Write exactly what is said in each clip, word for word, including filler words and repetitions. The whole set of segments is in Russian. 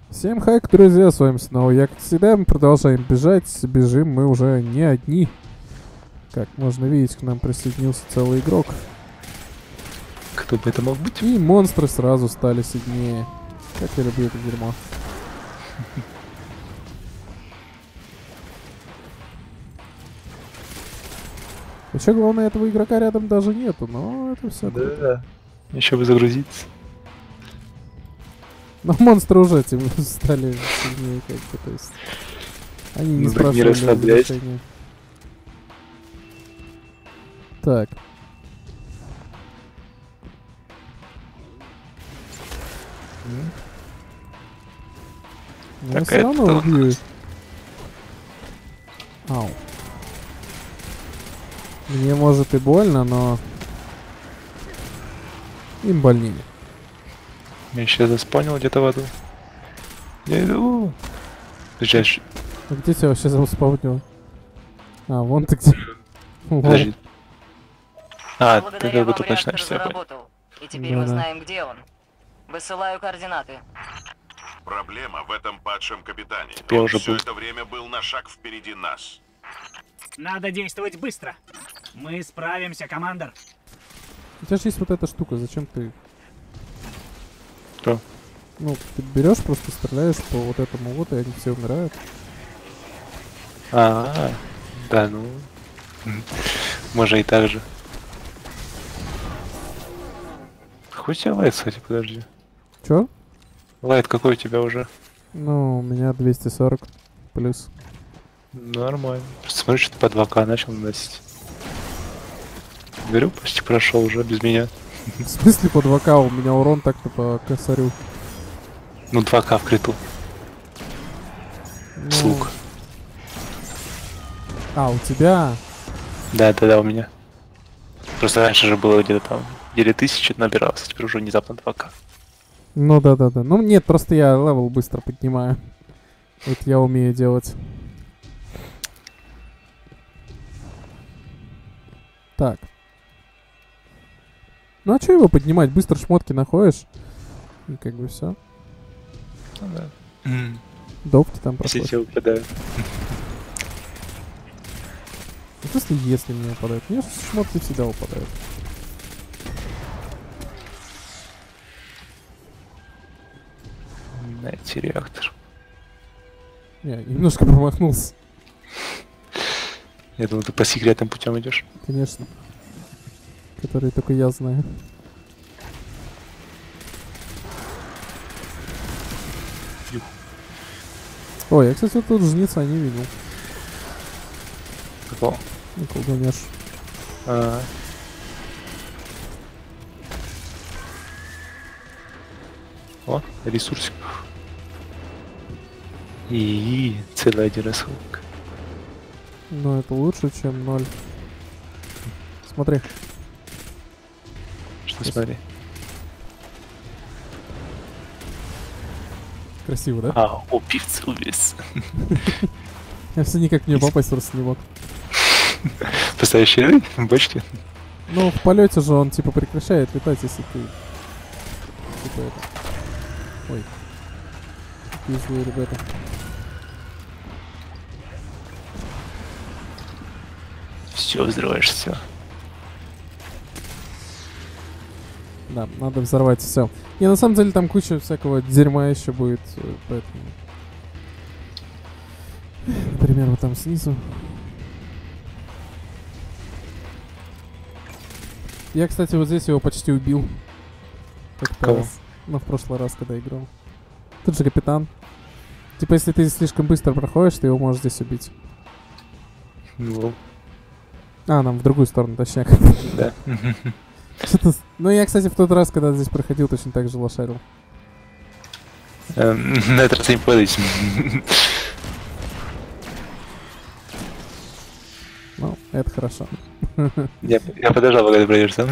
Всем хайк, друзья, с вами снова я, как всегда, мы продолжаем бежать, бежим мы уже не одни. Как можно видеть, к нам присоединился целый игрок. Кто бы это мог быть? И монстры сразу стали сильнее. Как я люблю это дерьмо. Еще главное, этого игрока рядом даже нету, но это все. Да, еще бы загрузиться. Но монстры уже тем стали сильнее, как бы, то есть. Они не Ну, так не спрашивали расслабляйся. разрешения. Так. Я Так, все равно это- убью их. Ау. Мне может и больно, но им больнее. Я сейчас заспавнил где-то в аду. Я иду. Подожди, А где тебя вообще заспавнило? А, вон ты где. Лол. подожди. А, ты Благодаря как бы вам тут реактор начинаешь, я понял. заработал. И теперь Да-да. мы знаем, где он. Высылаю координаты. Проблема в этом падшем капитане. Я Он уже все был. это время был на шаг впереди нас. Надо действовать быстро. Мы справимся, командор. У тебя же есть вот эта штука, зачем ты... Что? Ну, ты берешь, просто стреляешь по вот этому вот, и они все умирают. А, да, ну. Может и так же. Какой у тебя лайт, кстати, подожди. Чё? Лайт какой у тебя уже? Ну, у меня двести сорок плюс. Нормально. Просто смотри, что ты по два ка начал наносить. Говорю, почти прошел уже без меня. В смысле по два ка? У меня урон так-то по косарю. Ну, два ка в криту. Ну, Слуг. А, у тебя? Да, да, да, у меня. Просто раньше же было где-то там, еле тысячу набирался, теперь уже внезапно два ка. Ну да-да-да. Ну нет, просто я левел быстро поднимаю. Это я умею делать. Так. Ну а чё его поднимать? Быстро шмотки находишь. И как бы все. Ну да. Допки там Если проходят. тебе выпадают. В смысле, если мне выпадают? Мне же шмотки всегда выпадают. Найти реактор. Не, немножко промахнулся. Я думал, ты по секретным путем идешь. Конечно. Который только я знаю. Ой, я, кстати, вот тут жнеца не видел. Какого? Ну, колдунеш. А. О, ресурсик. И целый один расходник. Но это лучше, чем ноль. Смотри. Что смотри. Красиво, да? А, о, певцы убийц. Я все никак в нее попасть просто не мог. Постоящий в бочке. Ну, в полете же он типа прекращает летать, если ты... Типа это... Ой. Пиздые ребята. Все, взрываешь все. Да, надо взорвать все. Не, на самом деле там куча всякого дерьма еще будет, э, поэтому... Например, вот там снизу. Я, кстати, вот здесь его почти убил. Как-то Кого? раз. Ну, в прошлый раз, когда играл. Тут же капитан. Типа, если ты слишком быстро проходишь, ты его можешь здесь убить. Ну, А, нам в другую сторону, точнее. да. Что-то с- Ну, я, кстати, в тот раз, когда здесь проходил, точно так же лошарил. Эм, На этот раз не подойти. Ну, это хорошо. Я, я подождал, пока ты пройдешь сам.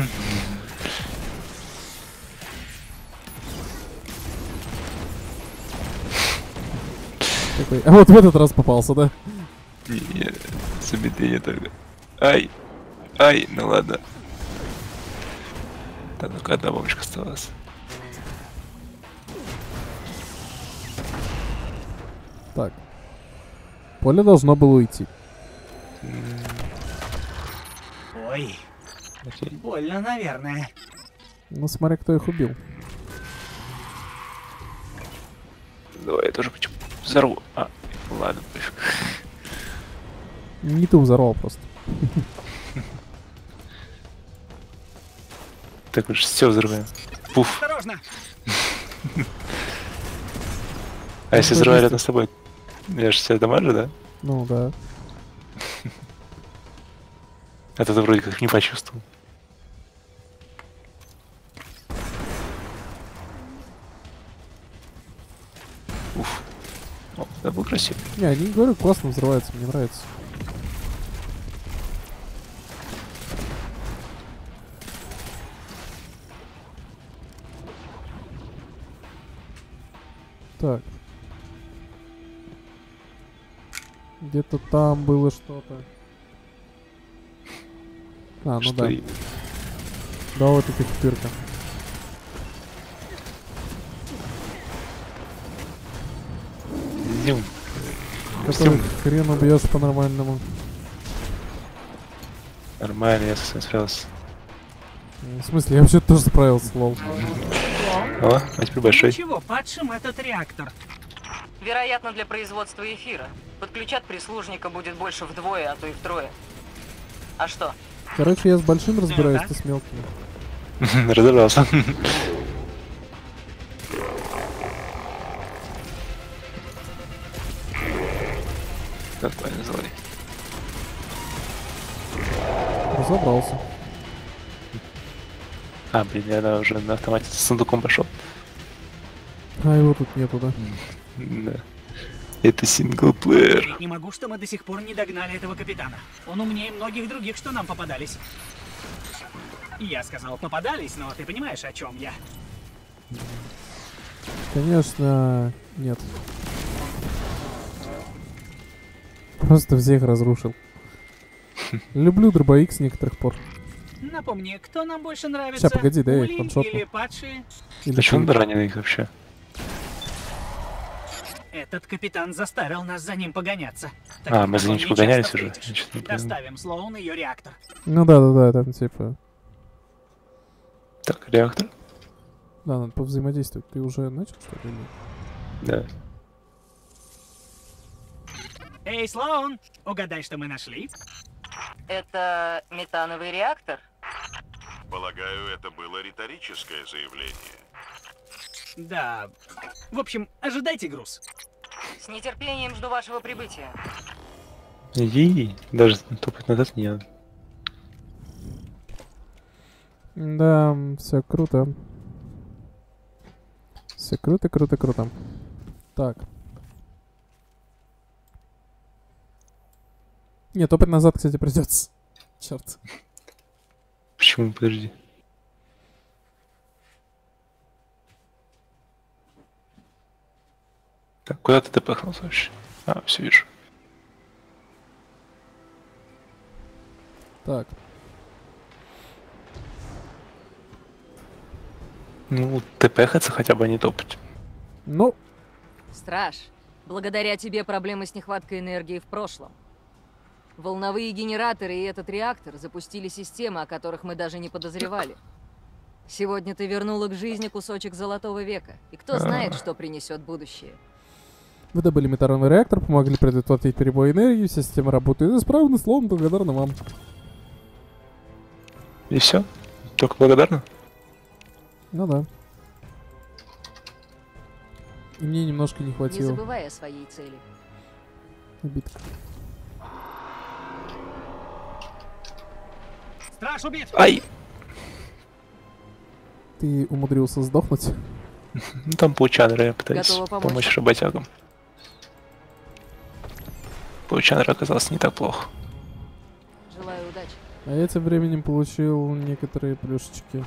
Такой, а вот в этот раз попался, да? Не, замедление только. Ай, ай, ну ладно. Да, ну-ка, одна бомбочка осталась. Так. Поле должно было уйти. Ой, Окей. больно, наверное. Ну, смотря кто их убил. Давай я тоже почему взорву. А, ладно, пофиг. Не ты взорвал просто. Так уж все взрываем. Пуф. Осторожно! А если взрываю рядом с тобой, я же тебя дамажу, да? Ну да. Это ты вроде как не почувствовал. Уф. О, это был красиво. Не, они говорю, классно взрываются, мне нравится. Так. Где-то там было что-то. А, ну Что да. и- Да, вот эта кипирка. Днем. Который хрен убьешь по-нормальному. Нормально, я совсем справился. В смысле, я вообще тоже справился, лол. О, а теперь большой. Ничего, падшим этот реактор. Вероятно, для производства эфира. Подключат прислужника будет больше вдвое, а то и втрое. А что? Короче, я с большим разбираюсь, Ага. ты с мелким. Разобрался. Нормально, злой. Разобрался. А, блин, я да, уже на автомате с сундуком пошел. А его тут нету, да? Да. Это синглплеер. Ведь не могу, что мы до сих пор не догнали этого капитана. Он умнее многих других, что нам попадались. Я сказал попадались, но ты понимаешь, о чем я. Конечно, нет. Просто всех разрушил. Люблю дробовик с некоторых пор. Напомни, кто нам больше нравится? Ща, погоди, дай я их Пули ваншотну. или падшие? Или Зачем ты- он раненый их вообще? Этот капитан заставил нас за ним погоняться. А, Таких мы за ним потом типа не гонялись часто уже? встретишь. Я что-то не понимаю. Доставим Слоун ее реактор. Ну да, да, да, там типа. Так, реактор? Да, надо повзаимодействовать. Ты уже начал что-то? или нет? Да. Эй, Слоун, угадай, что мы нашли? Это метановый реактор? Полагаю, это было риторическое заявление. Да. В общем, ожидайте груз. С нетерпением жду вашего прибытия. Иди, даже топать назад не надо. Да, все круто. Все круто, круто, круто. Так. Нет, топать назад, кстати, придется. Черт. Почему? Подожди. Так, куда ты допахнулся вообще? А, все вижу. Так. Ну, тпхаться хотя бы, а не топать. Ну, Страж, благодаря тебе проблемы с нехваткой энергии в прошлом. Волновые генераторы и этот реактор запустили системы, о которых мы даже не подозревали. Сегодня ты вернула к жизни кусочек золотого века, и кто знает, что принесет будущее. вы добыли метановый реактор, помогли предотвратить перебой энергии, вся система работает исправно, словом, благодарна вам. И все? Только благодарна? Ну да. И мне немножко не Не хватило. забывай о своей цели. Битка. Страж убит! Ай! Ты умудрился сдохнуть? Ну там паучанры пытались Готова помочь. помочь работягам. Паучанры оказалось не так плохо. Желаю удачи. А я тем временем получил некоторые плюшечки.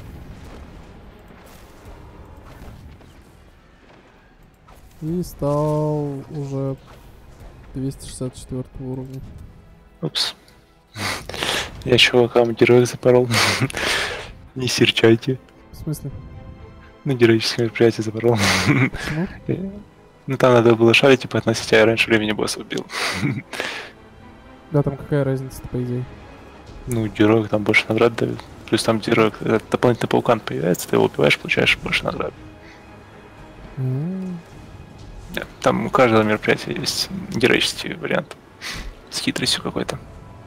И стал уже двести шестьдесят четвёртого уровня. Упс. Я чувакам героев запорол. Не серчайте. В смысле? На героическое мероприятие запорол. Почему? Э, Ну там надо было шарить, типа относить, а я раньше времени босса убил. Да, там какая разница-то, по идее? Ну, героик там больше наград дают. Плюс там героик, этот дополнительный паукан появляется, ты его убиваешь, получаешь больше наград. М. Да, там у каждого мероприятия есть героический вариант. С хитростью какой-то.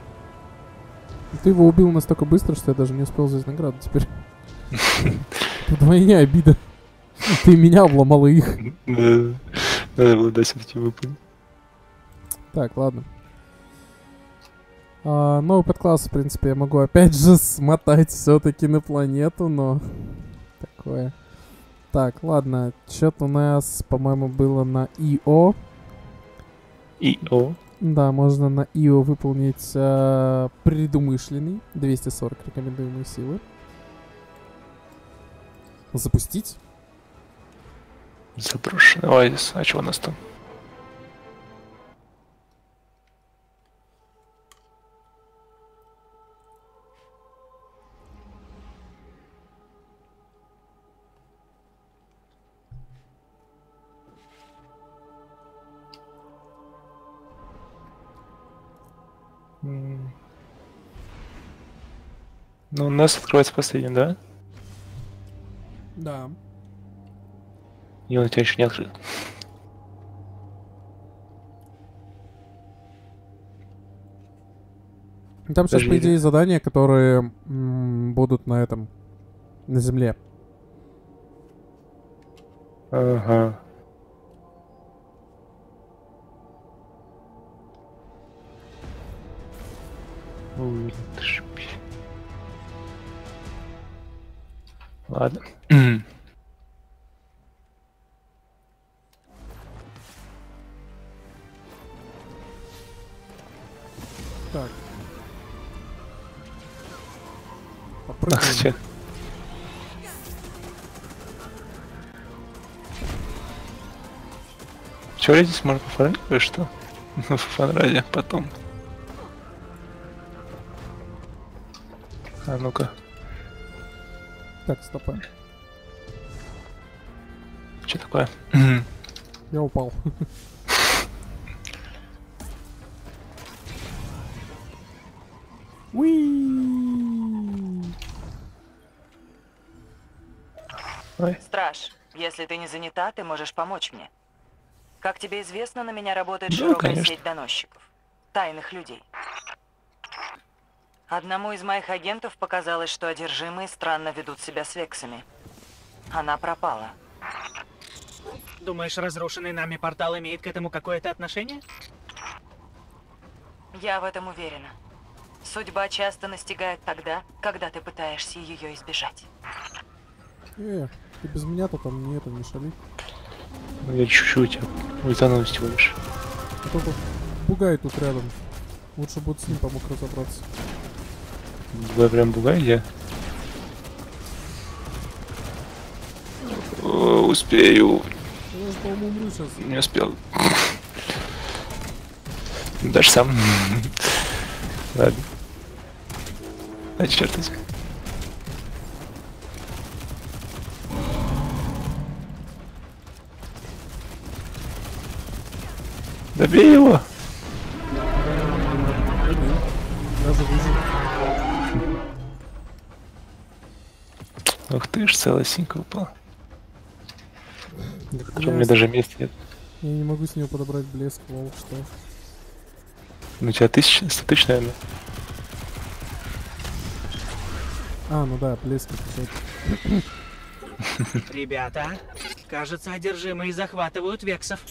Ты его убил настолько быстро, что я даже не успел взять награду теперь. Вдвойне обида. Ты меня обломал и их. Да, надо было дать все-таки выполнить. Так, ладно. А, новый подкласс, в принципе, я могу опять же смотать все-таки на планету, но такое. Так, ладно. Что-то у нас, по-моему, было на ИО. ИО. Да, можно на ИО выполнить э, предумышленный. двести сорок рекомендуемые силы. Запустить. Заброшенный оазис. А что у нас там? М. Ну, у нас открывается последний, да? Да. И он у тебя еще не открыт. Там сейчас, Подожди, по идее, задания, которые м, будут на этом, на Земле. Ага. Ой, ты ж пи- Ладно. Так. Ах, Попрыгнем. чё? Чё, здесь можно пофармить или что? Ну, фанраде потом. А ну-ка, Так, стопэ. что такое? Я упал. Уи! Ой, Страж, если ты не занята, ты можешь помочь мне. Как тебе известно, на меня работает Да, широкая конечно. сеть доносчиков. Тайных людей. Одному из моих агентов показалось, что одержимые странно ведут себя с вексами. Она пропала. Думаешь, разрушенный нами портал имеет к этому какое-то отношение? Я в этом уверена. Судьба часто настигает тогда, когда ты пытаешься ее избежать. Э, ты без меня-то там не это, не шали. ну я чуть-чуть ультанул всего лишь. А то тут бугай тут рядом. Лучше будет с ним помог разобраться. Вы прям бугаете? О, успею. Я же, по-моему, умру сейчас. Не успел. Даже сам. Ладно. А черт возьми. Добей его! Даже выжил. Ух ты ж, целая синька упала. Да, У меня даже места нет. Я не могу с него подобрать блеск, лол, что? Ну у тебя тысяча, сто тысяч, наверное. А, ну да, блеск отвечает. Ребята, кажется, одержимые захватывают вексов.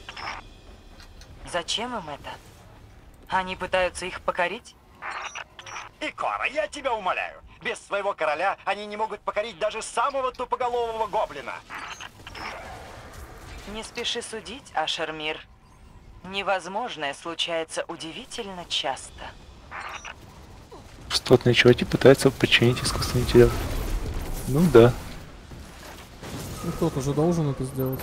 Зачем им это? Они пытаются их покорить? Икора, я тебя умоляю. Без своего короля они не могут покорить даже самого тупоголового гоблина. Не спеши судить, Ашермир. Невозможное случается удивительно часто. Стотные чуваки пытаются подчинить искусственный интеллект. Ну да. Ну кто-то же должен это сделать.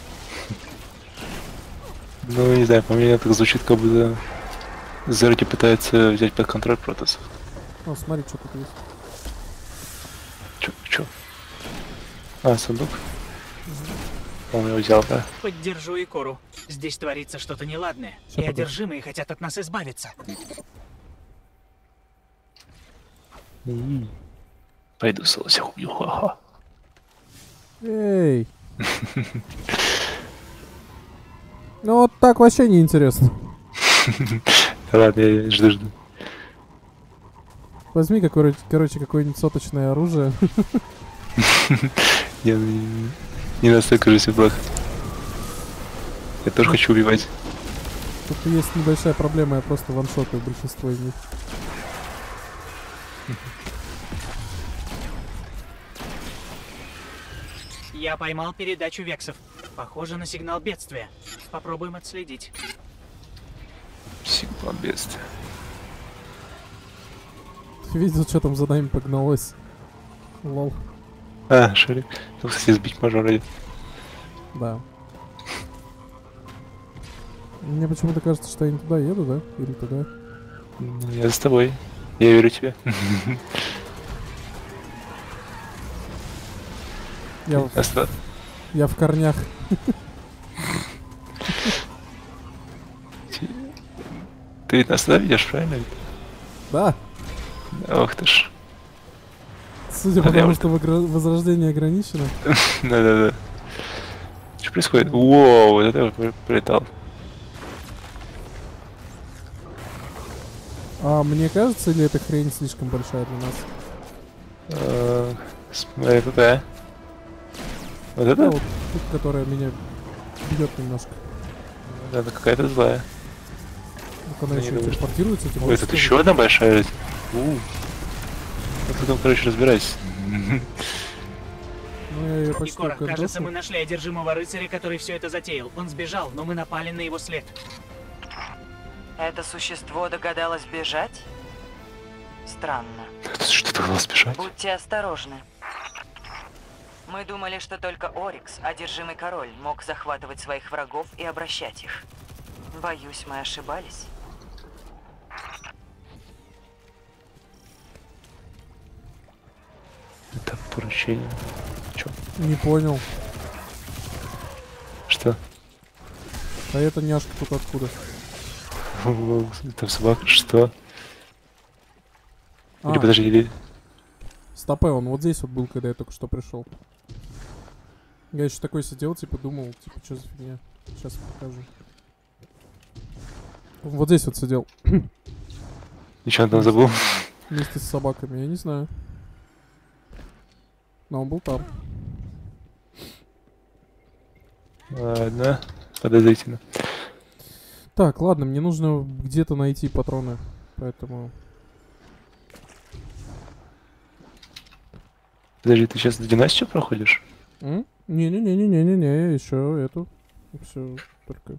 Ну не знаю, по мне это звучит, как будто Зерги пытается взять под контроль протасов. О, смотри, что тут есть. Чё, чё? А, сундук? Он его взял, да? Поддержу Икору. Здесь творится что-то неладное. Ща, И погоди. одержимые хотят от нас избавиться. М. Пойду солосях убью, ха-ха. Эй! Ну вот так вообще неинтересно. Ладно, я жду, жду. Возьми, какое, короче, какое-нибудь соточное оружие. Я не, не настолько же все плохо. Я тоже хочу убивать. Тут есть небольшая проблема, я просто ваншотаю большинство из них. Я поймал передачу вексов. Похоже на сигнал бедствия. Попробуем отследить. Сигнал бедствия. Ты видел, что там за нами погналось? Лол. А, Шарик. Тут, кстати, сбить можно вроде. Да. Мне почему-то кажется, что я не туда еду, да? Или туда? Ну, я с тобой. Я верю тебе. Я, в- Оста- я в корнях. Ты ведь нас ведешь, правильно? Да. Ох ты ж. Судя по А я тому, вот- что вогра- возрождение ограничено. Да-да-да. Что происходит? Воу, вот это вот прилетал. А мне кажется, или эта хрень слишком большая для нас? Э, Смотри, какая. Вот Да, это? вот тут, которая меня бьет немножко. Да, она какая-то злая. Вот она Ну, еще не и думаю, что- телепортируется. типа, Ой, вот тут что еще вот. одна большая. У. Вот ты там, короче, разбирайся. Ну, я ее почти Икора, кажется, укандосил. мы нашли одержимого рыцаря, который все это затеял. Он сбежал, но мы напали на его след. Это существо догадалось бежать? Странно. Что ты должна спешать? Будьте осторожны. Мы думали, что только Орикс, одержимый король, мог захватывать своих врагов и обращать их. Боюсь, мы ошибались. Это поручение. Чё? Не понял. Что? А эта няшка тут откуда? Там собака. Что? Или А, подожди, или... стопэ, он вот здесь вот был, когда я только что пришел. Я еще такой сидел, типа думал, типа, что за фигня. Сейчас покажу. Вот здесь вот сидел. Ничего там забыл? Вместе с собаками, я не знаю. Но он был там. Ладно. Подозрительно. Так, ладно, мне нужно где-то найти патроны. Поэтому... Подожди, ты сейчас династию проходишь? М? Не-не-не-не-не-не, еще эту. Все, только...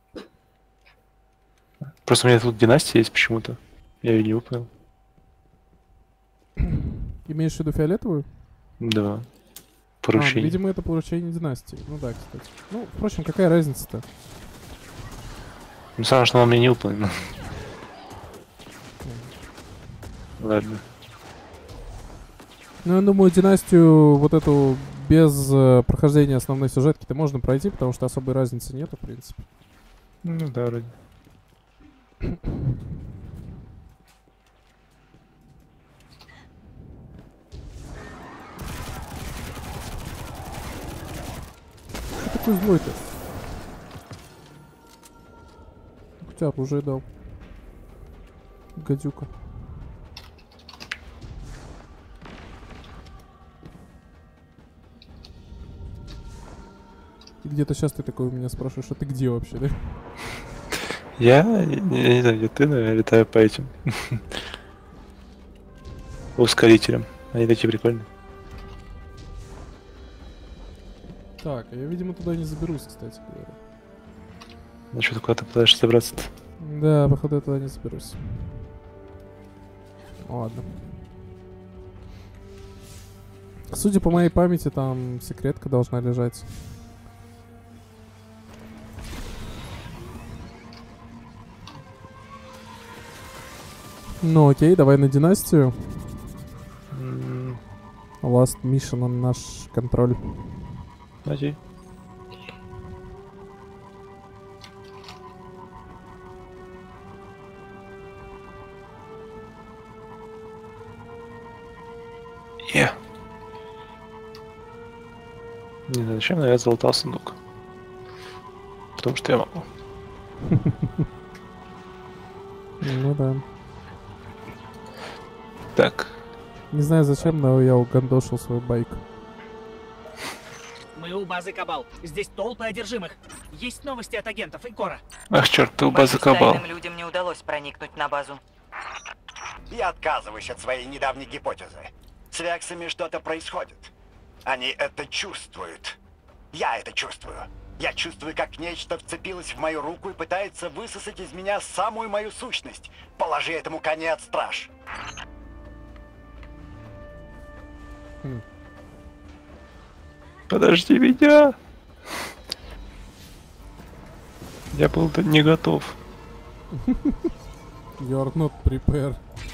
Просто у меня тут династия есть почему-то. Я ее не выполнил. Имеешь в виду фиолетовую? Да. А, Поручение. видимо, это поручение династии. Ну да, кстати. Ну, впрочем, какая разница-то? Ну, самое, что она мне не выполнена. Ладно. Ну, я думаю, династию вот эту без э, прохождения основной сюжетки-то можно пройти, потому что особой разницы нету, в принципе. Ну да, вроде. Что такой злой-то? Хотя оружие дал. Гадюка. И где-то сейчас ты такой у меня спрашиваешь, а ты где вообще, да? Я, я, я не знаю, где ты, но я летаю по этим ускорителям. Они такие прикольные. Так, а я, видимо, туда не заберусь, кстати говоря. Ну что ты куда-то пытаешься забраться-то? Да, походу я туда не заберусь. Ладно. Судя по моей памяти, там секретка должна лежать. Ну окей, давай на династию. М, Last mission на наш контроль. Окей. Е. Не знаю, зачем, но я залутал сундук. Потому что я могу. Ну да. Так. Не знаю зачем, но я угандошил свой байк. Мы у базы Кабал. Здесь толпы одержимых. Есть новости от агентов Икора. Ах, черт, ты у базы Вашим Кабал. тайным людям не удалось проникнуть на базу. Я отказываюсь от своей недавней гипотезы. С вексами что-то происходит. Они это чувствуют. Я это чувствую. Я чувствую, как нечто вцепилось в мою руку и пытается высосать из меня самую мою сущность. Положи этому конец, страж. Подожди меня. Я был не готов. You are not prepared.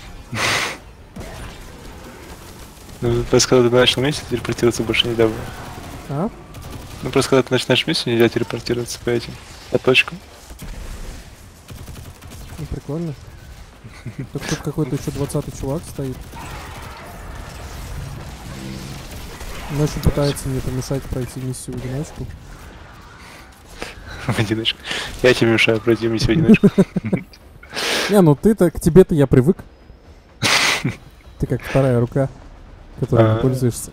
Ну, просто когда ты начал миссию, телепортироваться больше нельзя было. А? Ну, просто когда ты начинаешь миссию, нельзя телепортироваться по этим, по точкам. Ну, прикольно. Так тут какой-то еще двадцатый чувак стоит. Он еще пытается мне помешать пройти миссию в одиночку. В одиночку. Я тебе мешаю пройти миссию в одиночку. Не, ну ты-то, к тебе-то я привык. Ты как вторая рука, которой не пользуешься.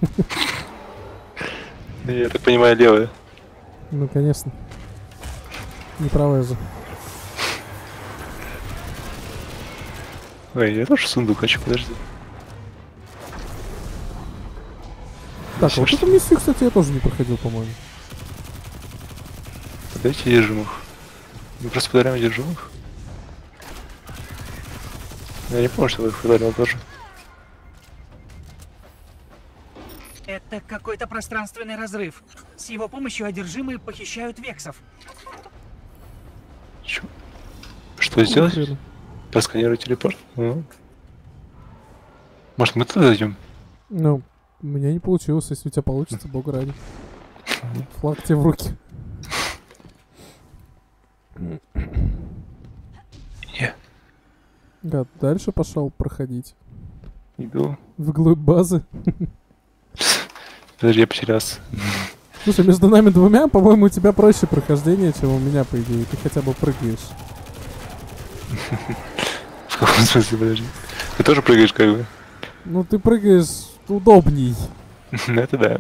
Я так понимаю, левая. Ну, конечно. Не правая же. Ой, я тоже сундук хочу, подожди. Так, вот эту миссию, кстати, я тоже не проходил, по-моему. Подайте одержимых. Мы просто подарим одержимых. Я не помню, что я их подарил тоже. Это какой-то пространственный разрыв. С его помощью одержимые похищают вексов. Чё? Что сделать? Хрена. Просканировать телепорт? Ну. Может, мы туда зайдем? Ну, у меня не получилось, если у тебя получится, бога ради. Флаг тебе в руки. Я Да, дальше пошел проходить. иду. Вглубь базы. Подожди, я потерялся. Слушай, между нами двумя, по-моему, у тебя проще прохождение, чем у меня, по идее. Ты хотя бы прыгаешь. В каком смысле, подожди? Ты тоже прыгаешь, как бы? Ну, ты прыгаешь удобней. Ну, это да.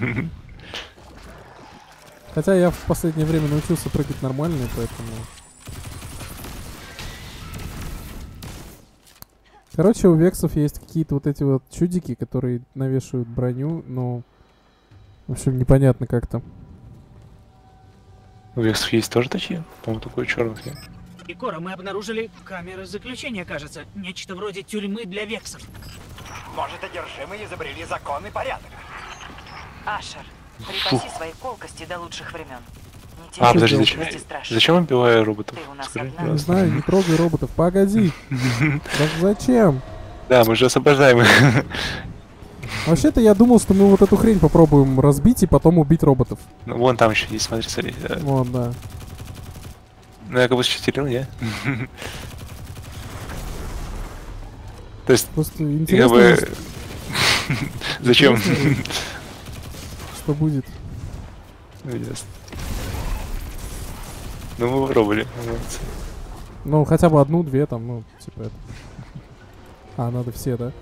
Хотя я в последнее время научился прыгать нормально, поэтому... Короче, у вексов есть какие-то вот эти вот чудики, которые навешивают броню, но... В общем, непонятно как-то. У вексов есть тоже такие? По-моему, такой черных нет. Икора, мы обнаружили камеры заключения, кажется. Нечто вроде тюрьмы для вексов. Может, одержимые изобрели закон и порядок. Ашер, припаси свои колкости до лучших времен. Не А, теряй подожди, бдительности, зачем, страж. зачем убиваю роботов? Ты у нас Скажи, одна. Не пожалуйста. знаю, не трогай роботов. Погоди. Да зачем? Да, мы же освобождаем их. Вообще-то я думал, что мы вот эту хрень попробуем разбить и потом убить роботов. Ну, вон там еще есть, смотри, смотри. Да. Вот, да. Ну, я как бы считерил, не? То есть, Просто я как интересно, бы... Зачем? интересно, что будет. Ну, ясно. Ну, мы попробовали. Молодцы. Ну, хотя бы одну-две там, ну, типа это. А, надо все, да?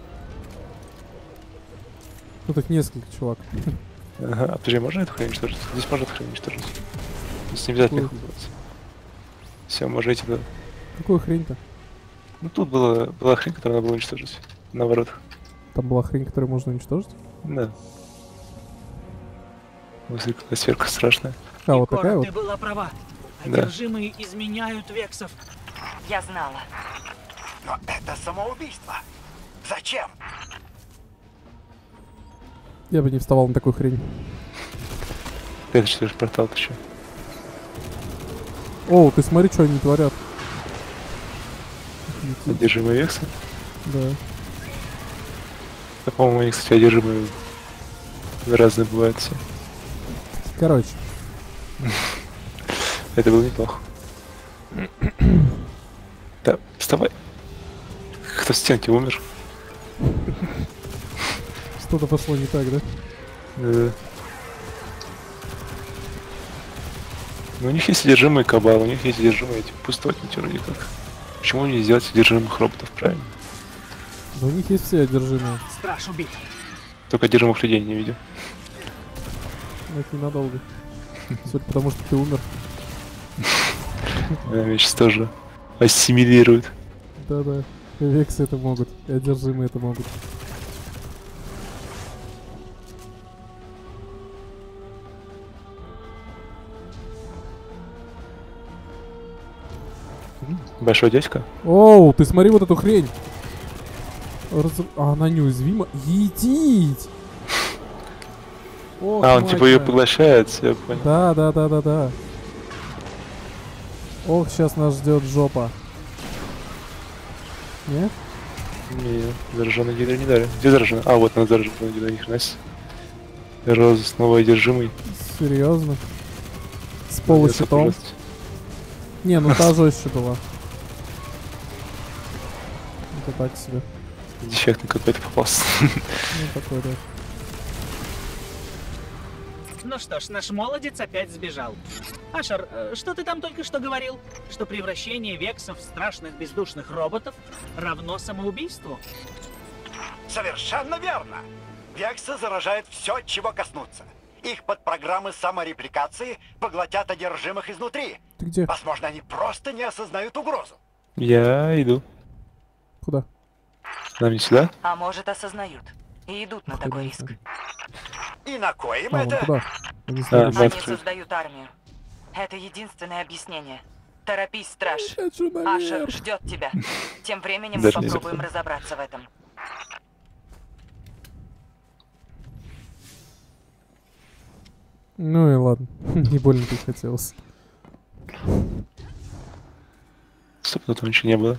Ну, так несколько, чувак. Ага, а подожди, можно эту хрень уничтожить? Здесь можно эту хрень уничтожить. Здесь не обязательно их Какую? убивать. Все, можно идти туда. Какую хрень-то? Ну, тут была, была хрень, которую надо было уничтожить. На воротах. Там была хрень, которую можно уничтожить? Да. Вот смотри, какая сверка страшная. А, вот Икора, такая вот? ты была права. Да. Одержимые изменяют вексов. Я знала. Но это самоубийство. Зачем? Я бы не вставал на такую хрень. Это что ж портал, ты чё? О, ты смотри, что они творят. Летит. Одержимые вексы? Да. Да, по-моему, они, кстати, одержимые разные бывают все. Короче. Это было неплохо. Да, вставай. Кто в стенке умер? Что-то пошло не так, да? Да. Ну, у них есть содержимое кабал, у них есть содержимое эти пустотники вроде как. Почему не сделать содержимых роботов, правильно? Да у них есть все одержимые. Страж убит. Только одержимых людей не видел. Но это ненадолго. Судя потому, что ты умер. Меня сейчас тоже ассимилируют. Да-да. И вексы это могут, и одержимые это могут. Большой дядька? Оу, ты смотри вот эту хрень. Раз... А, она неуязвима. Едить! Ох, А, он мать типа ее моя. поглощает, я понял. Да, да, да, да, да. Ох, сейчас нас ждет жопа. Не? Не, зараженный гидро не дали. Где зараженный? А, вот она зараженная гидро, ни хрена себе. Роза снова одержимый. Серьезно? С полущитом? Не, ну та жестче была. Это так себе. Дефектный какой-то попался. Ну такой, да. Ну что ж, наш молодец опять сбежал. Ашер, э, что ты там только что говорил? Что превращение вексов в страшных бездушных роботов равно самоубийству? Совершенно верно. Вексы заражают все, чего коснутся. Их подпрограммы саморепликации поглотят одержимых изнутри. Ты где? Возможно, они просто не осознают угрозу. Я иду. Куда? Нам не сюда? А может, осознают и идут на такой риск. И на кое им А, вон это? туда. Я не А, знаю. да. Они Открыт. создают армию. Это единственное объяснение. Торопись, страж. Хочу Ашер наверх. ждет тебя. Тем временем Даже мы не попробуем заходи. разобраться в этом. Ну и ладно. Не больно-то и хотелось. Стоп, тут ничего не было.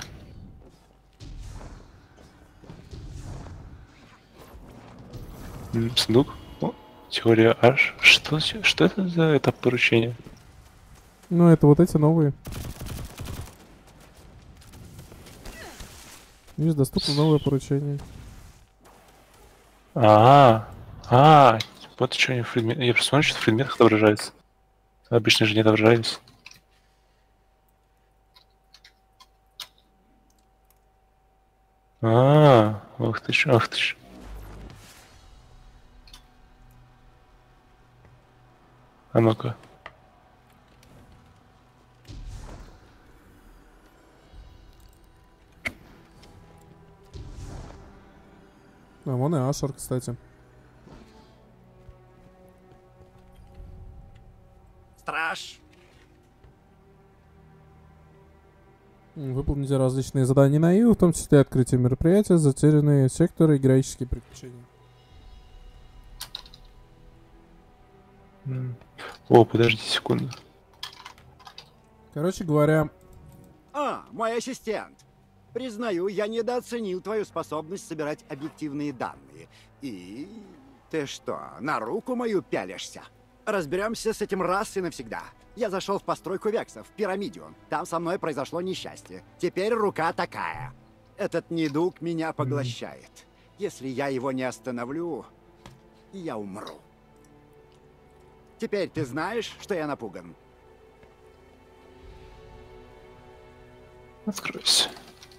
М, Сундук. О, теория Аш. Что, с- что это за этап поручения? Ну это вот эти новые. Видишь, доступно новое поручение. А, а, вот что они в предметах. Я просто смотрю, что в предметах отображается. Обычно же не отображались. А, ах ты ж, ах ты ж. А ну-ка. А вон и Ашер, кстати. Страж. М, Выполните различные задания на ИУ, в том числе открытие мероприятия, затерянные секторы и героические приключения. М. О, подожди секунду. Короче говоря, А, мой ассистент. Признаю, я недооценил твою способность собирать объективные данные. И... Ты что, на руку мою пялишься? Разберемся с этим раз и навсегда. Я зашел в постройку вексов, в Пирамидион. Там со мной произошло несчастье. Теперь рука такая. Этот недуг меня поглощает. Если я его не остановлю, я умру. Теперь ты знаешь, что я напуган? Откройся.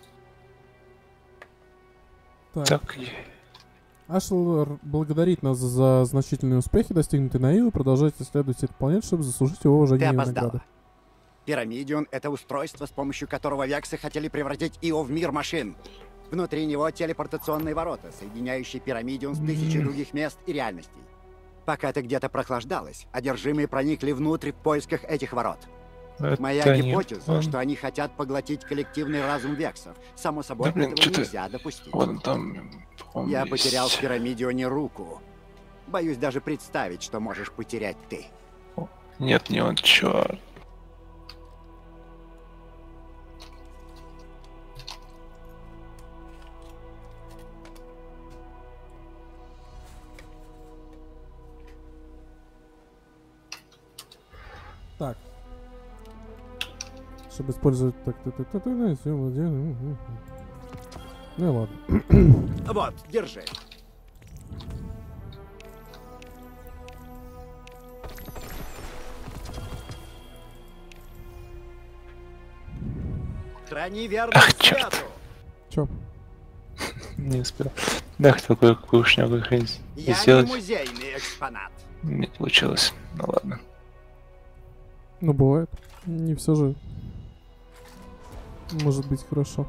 так. Так, Ашер благодарит нас за значительные успехи, достигнутые на ИУ, и продолжает исследовать эту планету, чтобы заслужить его Ты уважение и опоздала. награды. Пирамидион — это устройство, с помощью которого вексы хотели превратить Ио в мир машин. Внутри него телепортационные ворота, соединяющие Пирамидион с тысячей других мест и реальностей. Пока ты где-то прохлаждалась, одержимые проникли внутрь в поисках этих ворот. это Моя не гипотеза, он. что они хотят поглотить коллективный разум вексов. Само собой, Да, блин, этого чё ты- нельзя допустить. Вот он там. по-моему, Я есть. потерял в Пирамидионе руку. Боюсь даже представить, что можешь потерять ты. Нет, не он, чёрт. Так. Чтобы использовать... Так, так, так, так, так, всё, владею. Ну и ладно. Вот, держи. Храни верность Ах, черт. свету. Чё? Не успел. Да, хотел кое-какую шнягу хрень Я сделать. не музейный экспонат. Не получилось. Ну ладно. Ну, бывает. Не все же. Может быть хорошо.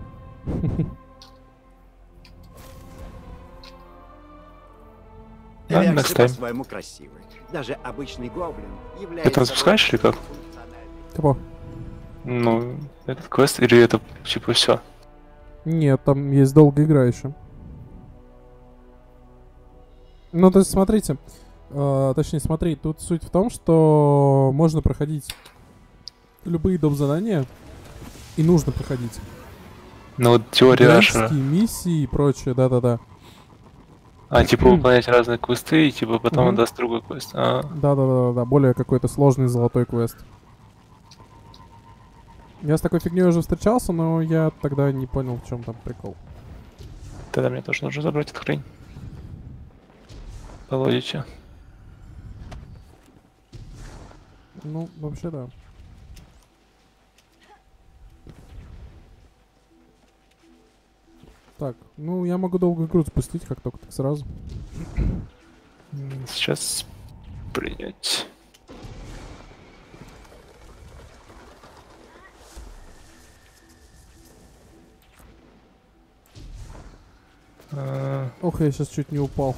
Ладно, Вексы оставим. по-своему красивы. Даже обычный гоблин является... Ты там запускаешь или как? Кого? Ну, этот квест или это типа все? Нет, там есть долго игра еще. Ну, то есть, смотрите. э, точнее, смотри, тут суть в том, что можно проходить любые доп. Задания. И нужно проходить. Ну вот теория Ашера. Графические миссии и прочее, да-да-да. А, типа выполнять разные квесты и типа потом Мгм. он даст другой квест. А, Да-да-да-да, более какой-то сложный золотой квест. Я с такой фигней уже встречался, но я тогда не понял, в чем там прикол. тогда мне тоже нужно забрать эту хрень. Полодите. Ну, вообще да. Так, ну я могу долгую игру запустить, как только так сразу. М, Сейчас принять. А, Ох, я сейчас чуть не упал.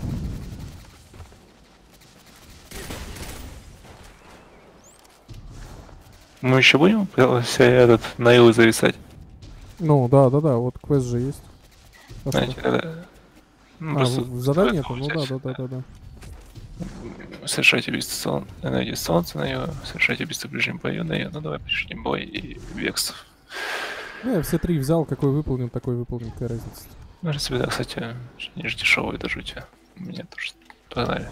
Мы еще будем пытался этот на Илу зависать? Ну, да-да-да, вот квест же есть. Пошли. Знаете, когда... Ну, А, просто в- в задании квест это? Ну взять, да-да-да-да. Совершайте убийство солнца, найди солнце на ее, совершайте убийство в ближнем бою на ее, ну давай ближний бой и вексов. Ну, я все три взял, какой выполнил, такой выполнил, какая разница. Ну, ребята, кстати, они же дешевые, это жуть. У меня тоже погнали.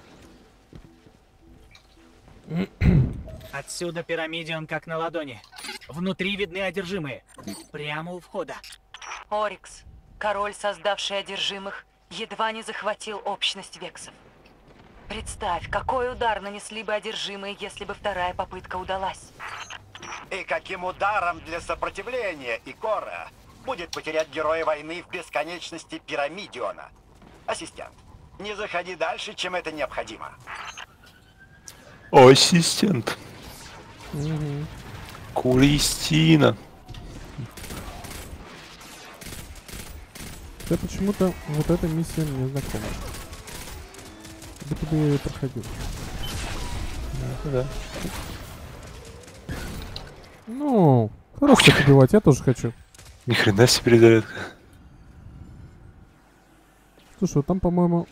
Отсюда пирамидион как на ладони. Внутри видны одержимые. Прямо у входа. Орикс, король, создавший одержимых, едва не захватил общность вексов. Представь, какой удар нанесли бы одержимые, если бы вторая попытка удалась. И каким ударом для сопротивления Икора будет потерять героя войны в бесконечности пирамидиона? Ассистент, не заходи дальше, чем это необходимо. Ассистент. Угу. Кристина. Да почему-то вот эта миссия мне знакома. Будто бы я ее проходил. Да. Ну, хорошо так убивать, я тоже хочу. Ни хрена себе перезарядка. Слушай, вот там, по-моему...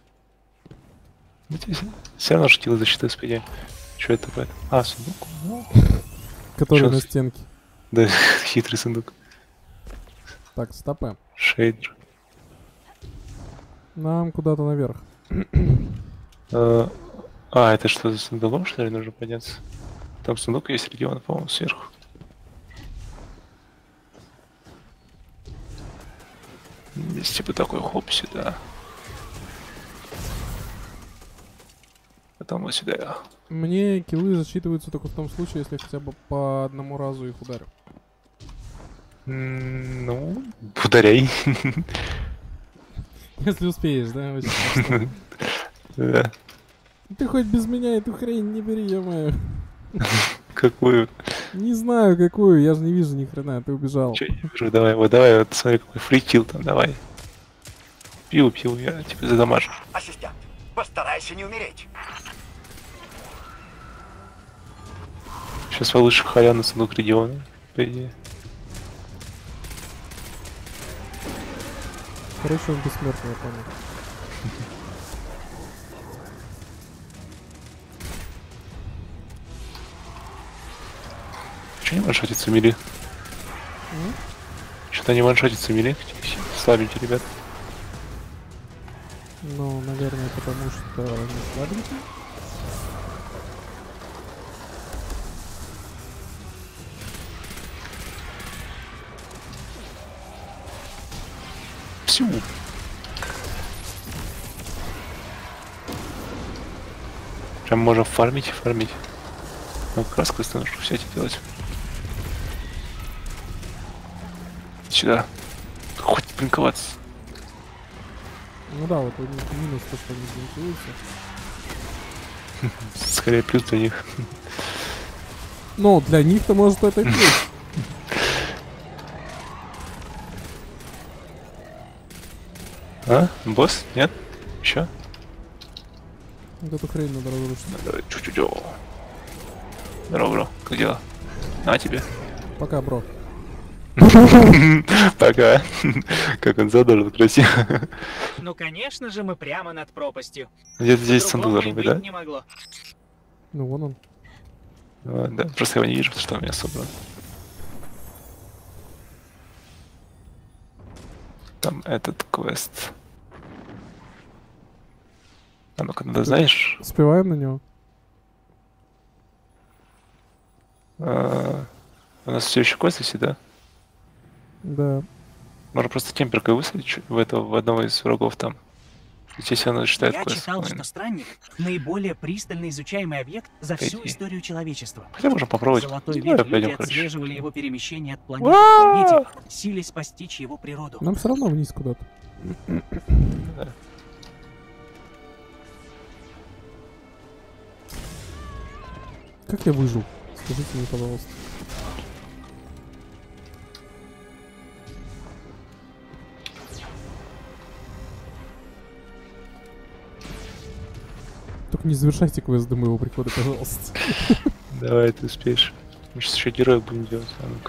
Все равно шутил защиты спиди. Что это такое? А, сундук? Ну, Который Чё на с- стенке. да, хитрый сундук. Так, стопы. Шейдер. Нам куда-то наверх. А, а, это что, за сундуком, что ли, нужно подняться? Там сундук есть регион, по-моему, сверху. Есть типа такой хоп сюда. Потом вот сюда. Мне киллы засчитываются только в том случае, если я хотя бы по одному разу их ударю. М, Ну, ударяй. Если успеешь, да? Очень просто. Да. Ты хоть без меня эту хрень не бери, ё-моё. Какую? Не знаю какую, я же не вижу ни хрена, ты убежал. Че, не вижу, давай, вот давай, вот смотри, какой фрикил там, давай. Пью, пью, я тебя задамажу. Ассистент, постарайся не умереть. Сейчас получишь халя на сундук региона, по идее. Короче, он бессмертный, я понял. Че не ваншотится мили? М? Что-то не ваншотится мили? Слабенькие, ребят. Ну, наверное, потому что они слабенькие. Всю. Прям можем фармить, фармить. Ну, как раз квесты нужно все эти делать. Сюда. Хоть блинковаться. Ну да, вот у них минус то, что они блинкуются. Скорее плюс для них. Ну, для них-то может это и плюс. А? Босс? Нет? Еще? Вот эту хрень надо разрушить. Давай, чуть-чуть. Здорово, бро. Как дела? На тебе. Пока, бро. Пока. Как он задал, красиво. Ну, конечно же, мы прямо над пропастью. Где-то здесь сундук По-другому должен и быть, быть да? не могло. Ну, вон он. А, да, просто я его не вижу, потому что у меня собрано. Там этот квест. А ну-ка, надо, знаешь, Успеваем на него? а, у нас все еще квест висит, да? Да. Можно просто темперкой высадить чуть в этого, в одного из врагов там. Если она считает Я квест. читал, спокойно. что странник — наиболее пристально изучаемый объект за всю Пойди. историю человечества. Хотя можно попробовать. Золотой Давай век люди пойдем, короче. отслеживали его перемещение от планеты к планете, силясь постичь его природу. Нам все равно вниз куда-то. Да. Как я выжил? Скажите мне, пожалуйста. Только не завершайте квест до моего прихода, пожалуйста. Давай, ты успеешь. Мы сейчас еще героев будем делать. А ну-ка.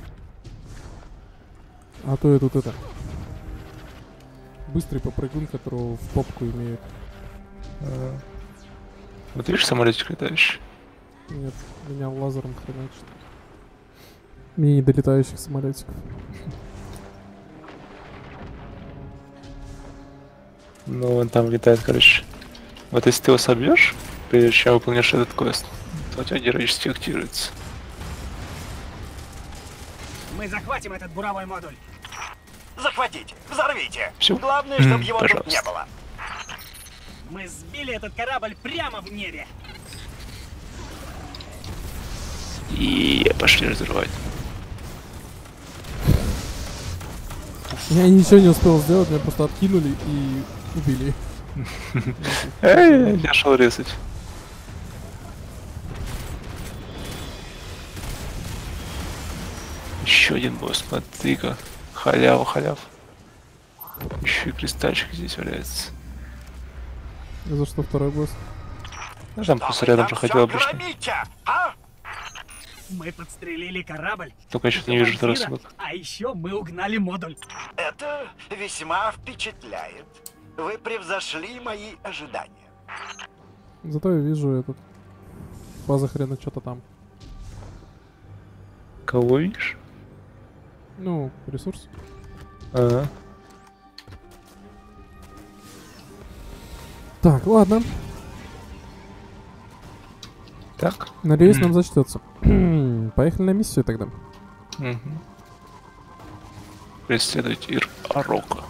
А то я тут это... Быстрый попрыгун, которого в попку имеет. А. Вот видишь самолетик летающий? Нет, меня лазером хреначит. Мини долетающих самолетиков. Ну, он там летает, короче. Вот если ты его собьешь, прежде чем выполнишь этот квест, то у тебя героически активируется. Мы захватим этот буровой модуль. Захватите, взорвите. Всё. Главное, чтобы М, его тут пожалуйста. не было. Мы сбили этот корабль прямо в небе. И пошли разрывать. Я ничего не успел сделать, меня просто откинули и убили. Эй, я шел резать. Еще один босс, смотри-ка. Халява, халяв. Еще и кристальчик здесь валяется. За что второй босс? Ну, там Да просто вы рядом там проходил всё обычно. громите, а? Мы подстрелили корабль. Только я что-то не вижу второй командира, сундук. А еще мы угнали модуль. Это весьма впечатляет. Вы превзошли мои ожидания. Зато я вижу этот... База хрена что-то там. Кого видишь? Ну, ресурс. Ага. Так, ладно. Так. Надеюсь, М. нам зачтется. Поехали на миссию тогда. Угу. Преследовать Ир Арока.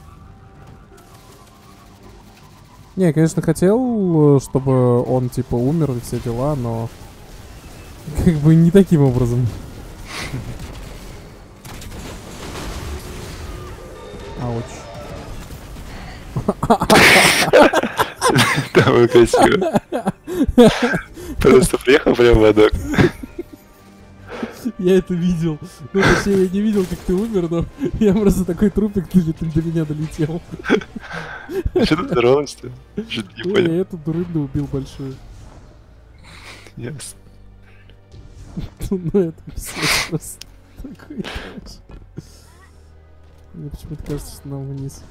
Не, я, конечно, хотел, чтобы он, типа, умер и все дела, но... Как бы не таким образом. Ауч. Там красиво. Просто приехал прямо в адок. Я это видел. Ну, точнее, я не видел, как ты умер, но я просто такой трупик до, до меня долетел. Что ты здоровался-то? Что-то не Ну, понял. я эту дурынду убил большую. Ясно. Ну, это пиздец просто. Такой трэш. Мне почему-то кажется, что нам вниз.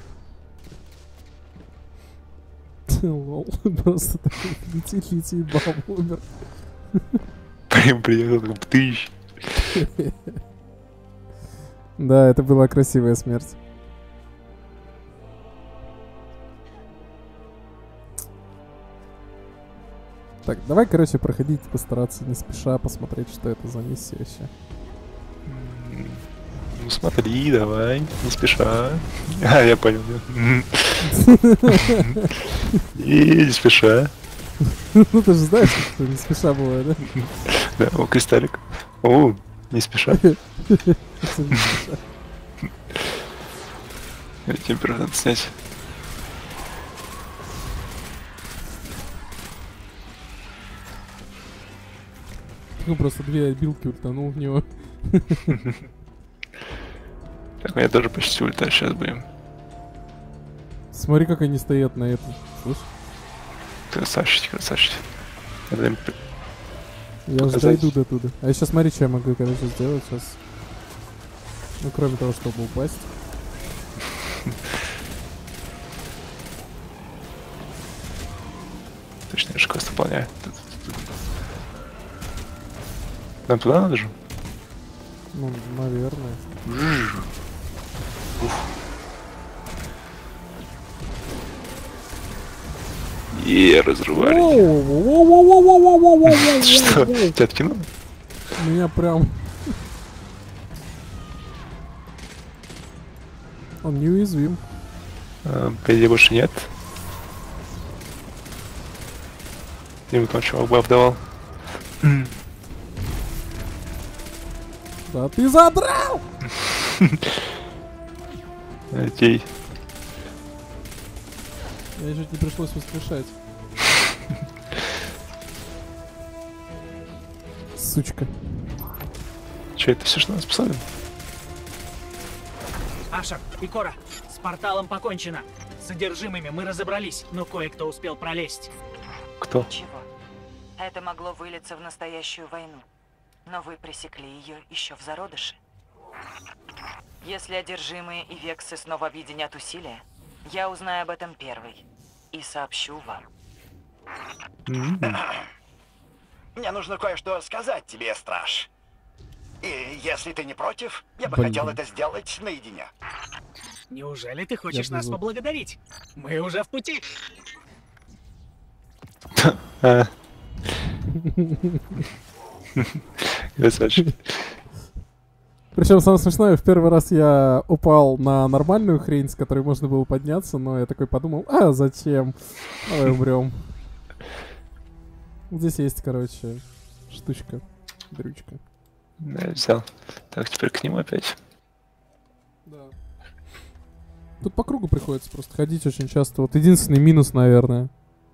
Лол, просто такой лети, лети, и бам, умер. Прям приехал, как птыщ. Да, это была красивая смерть. Так, давай, короче, проходить, постараться не спеша, посмотреть, что это за миссия вообще. Ну смотри, давай, не спеша. А, я понял. И не спеша. Ну ты же знаешь, что не спеша бывает, да? Да, о, кристаллик. О, не спеша. Это не спеша. Температуру снять. Ну, просто две обилки ультанул в него. Так, у меня тоже почти ульта, сейчас будем. Смотри, как они стоят на этом. Слышь? Красавчики, красавчики. Надо им п- Я уже показать. дойду до туда. А я сейчас смотри, что я могу, короче, сделать сейчас. Ну, кроме того, чтобы упасть. Точно, я же квест выполняю. Нам туда надо же? Ну, наверное. И разрывали. Воу-воу-воу-воу-воу-воу-воу-воу-воу-воу-воу. Что? Тебя откинул? Меня прям... Он неуязвим. А, по идее, больше нет. Ему там чувак баф давал. Да ты задрал! Окей. Мне чуть не пришлось воскрешать. Сучка. Че, это все, что нас способен? Ашер, Икора, с порталом покончено. С содержимыми мы разобрались, но кое-кто успел пролезть. Кто? Чего? Это могло вылиться в настоящую войну. Но вы пресекли ее еще в зародыше. Если одержимые и вексы снова объединят усилия, я узнаю об этом первой и сообщу вам. М-м. Мне нужно кое-что сказать тебе, Страж. И если ты не против, я бы Блин. хотел это сделать наедине. Неужели ты хочешь нас внизу. поблагодарить? Мы уже в пути. А. Красавчик. Причем самое смешное, в первый раз я упал на нормальную хрень, с которой можно было подняться, но я такой подумал, а зачем? Давай умрем. Здесь есть, короче, штучка, дрючка. Да, взял. Так, теперь к нему опять. Да. Тут по кругу приходится просто ходить очень часто. Вот единственный минус, наверное.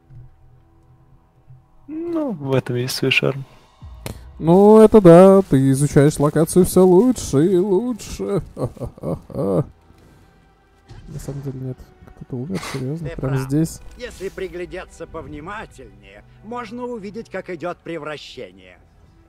Ну, в этом есть свой шарм. Ну, это да, ты изучаешь локацию все лучше и лучше. Ха-ха-ха-ха. На самом деле нет. Кто-то умер, серьезно, Ты прямо прав. здесь. Если приглядеться повнимательнее, можно увидеть, как идет превращение.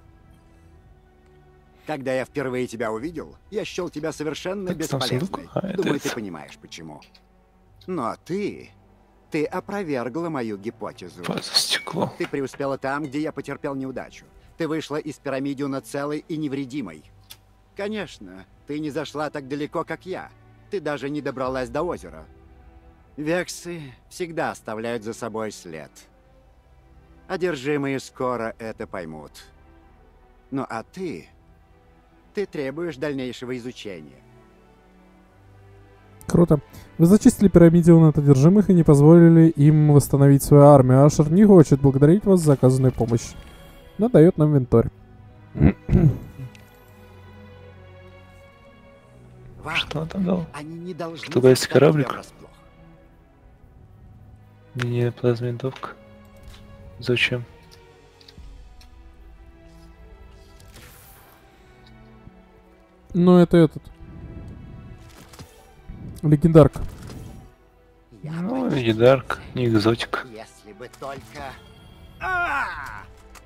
Когда я впервые тебя увидел, я счел тебя совершенно Так, там бесполезной. сундук? А, это Думаю, это. ты понимаешь, почему. Но ты... Ты опровергла мою гипотезу. По стекло. Ты преуспела там, где я потерпел неудачу. Ты вышла из пирамидиуна целой и невредимой. Конечно, ты не зашла так далеко, как я. Ты даже не добралась до озера. Вексы всегда оставляют за собой след. Одержимые скоро это поймут. Ну а ты... Ты требуешь дальнейшего изучения. Круто. Вы зачистили пирамидион от одержимых и не позволили им восстановить свою армию. Ашер не хочет благодарить вас за оказанную помощь, но дает нам инвентарь. Вам Что он там дал? они не должны Что, есть застать кораблик? тебя врасплох. Не плазмовинтовка. Зачем? Ну, это этот. Легендарка. Я Ну, боюсь, и дарк, не экзотик. если бы только... А!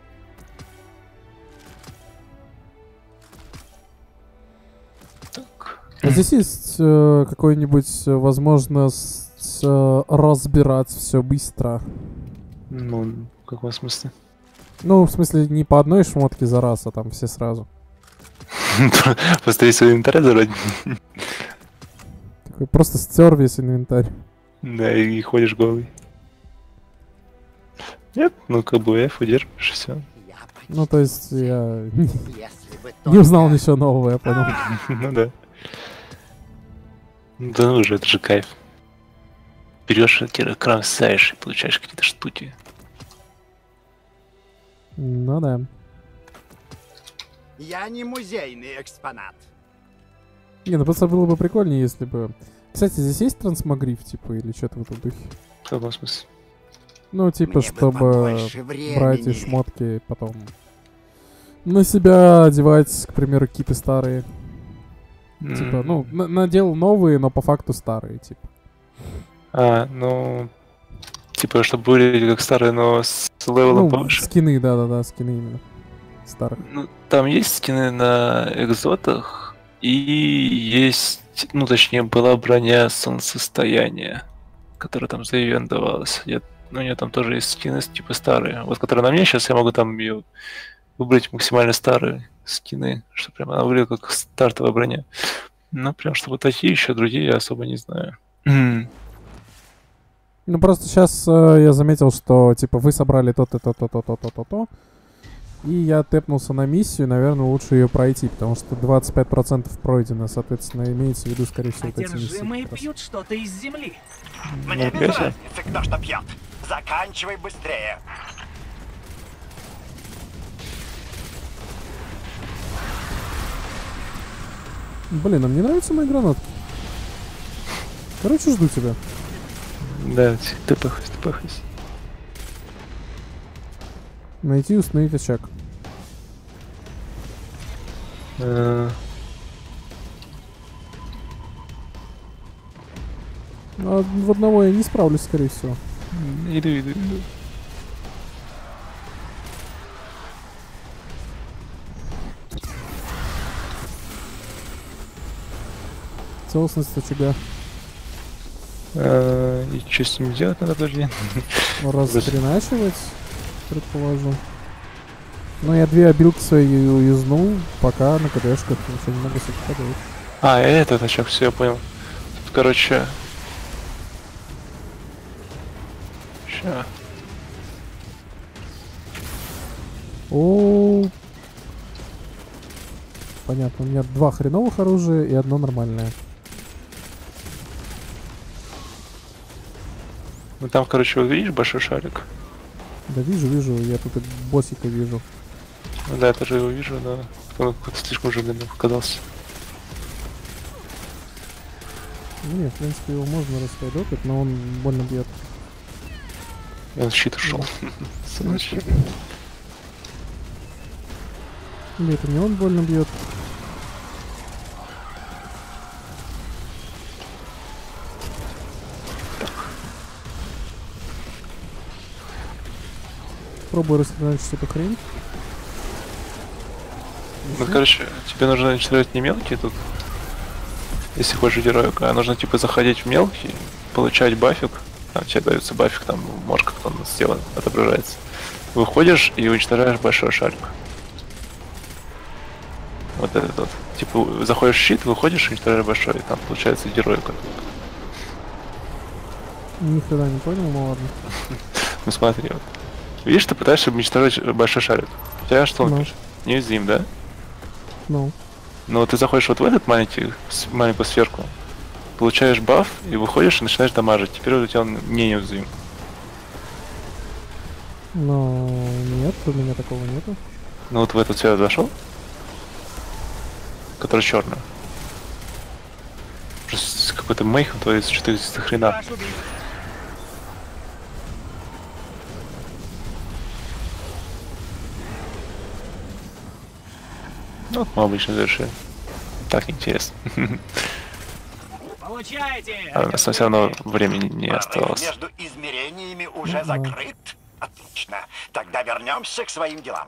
Так. А здесь есть э, какой-нибудь, э, возможно, с- с, э, разбирать все быстро. Ну, в каком смысле? Ну, в смысле, не по одной шмотке за раз, а там все сразу. Посмотри свой инвентарь заради. Такой просто стер весь инвентарь. Да, и ходишь голый. Нет, ну как бы F удерживаешь, все. Я Ну, то есть, я не Если бы не узнал только- ничего нового, я понял. Ну да. Да ну же, это же кайф. Берешь кромсаешь и получаешь какие-то штуки. Ну да. Я не музейный экспонат. Не, ну просто было бы прикольнее, если бы... Кстати, здесь есть трансмогриф, типа, или что-то в этом духе? В каком смысле? Ну, типа, Мне бы чтобы побольше брать эти времени. шмотки потом на себя одевать, к примеру, какие-то старые. Типа, М. ну, на- надел новые, но по факту старые, типа. А, ну... Типа, чтобы были как старые, но с левелом Ну, повыше. скины, да-да-да, скины именно. Старых. Ну, там есть скины на экзотах, и есть, ну, точнее, была броня солнцестояния, которая там за ивент давалась. Я, ну, у нее там тоже есть скины, типа, старые. Вот, которые на мне сейчас, я могу там ее выбрать максимально старые скины, чтобы прям она выглядела как стартовая броня. Ну, прям, чтобы такие еще другие, я особо не знаю. М. Ну, просто сейчас э, я заметил, что, типа, вы собрали то-то, то-то, то-то, то-то, то. И я тэпнулся на миссию, наверное, лучше ее пройти, потому что двадцать пять процентов пройдено, соответственно, имеется в виду, скорее всего, вот эти миссии. Одержимые как раз. пьют что-то из земли. Мне без Нифига себе. разницы, кто что пьет. Заканчивай быстрее. Блин, а мне нравятся мои гранатки. Короче, жду тебя. Да, ты пахайся, ты пахайся. Найти и установить очаг. Э, А в одного я не справлюсь, скорее всего. Иду, иду, иду. Целостность очага. Э, И что с ним делать надо, подожди? Разхреначивать, предположу. Ну, я две обилки свои ю- юзнул, пока на КДшках ничего не могу с этим поделать. А, этот очаг, все, я понял. Тут, короче... Ща. О, понятно, у меня два хреновых оружия и одно нормальное. Ну там, короче, вот видишь большой шарик? Да вижу, вижу, я тут и боссика вижу. Ну да, я тоже его вижу, но он какой-то слишком ужаленным показался. Ну, нет, в принципе, его можно раскайдокать, но он больно бьет. И он в щит ушел. Сволочь. Или это не он больно бьет. Пробую расхреначить эту хрень. Ну, короче, тебе нужно уничтожать не мелкие тут, если хочешь героика, а нужно, типа, заходить в мелкий, получать бафик, там тебе дается бафик, там, может, как-то он сделан, отображается. Выходишь и уничтожаешь большой шарик. Вот этот вот. Типа, заходишь в щит, выходишь и уничтожаешь большой, и там получается героика. Нифига не понял, ну ладно. Ну смотри, вот. Видишь, ты пытаешься уничтожить большой шарик. У тебя что он Ну. пишет? Неуязвим, да? Ну, Но вот ты заходишь вот в этот маленький, с- маленькую сферку, получаешь баф и выходишь и начинаешь дамажить. Теперь вот у тебя он не неуязвим. но нет, у меня такого нету. Ну вот в эту сферу зашел, который черный. Просто с какой-то мейхом творится, что-то из хрена. Ваш убийца. Ну вот мы обычно завершили. Так неинтересно. Получайте! А у нас все равно времени не Прорыв осталось. между измерениями уже Ну да. закрыт? Отлично. Тогда вернемся к своим делам.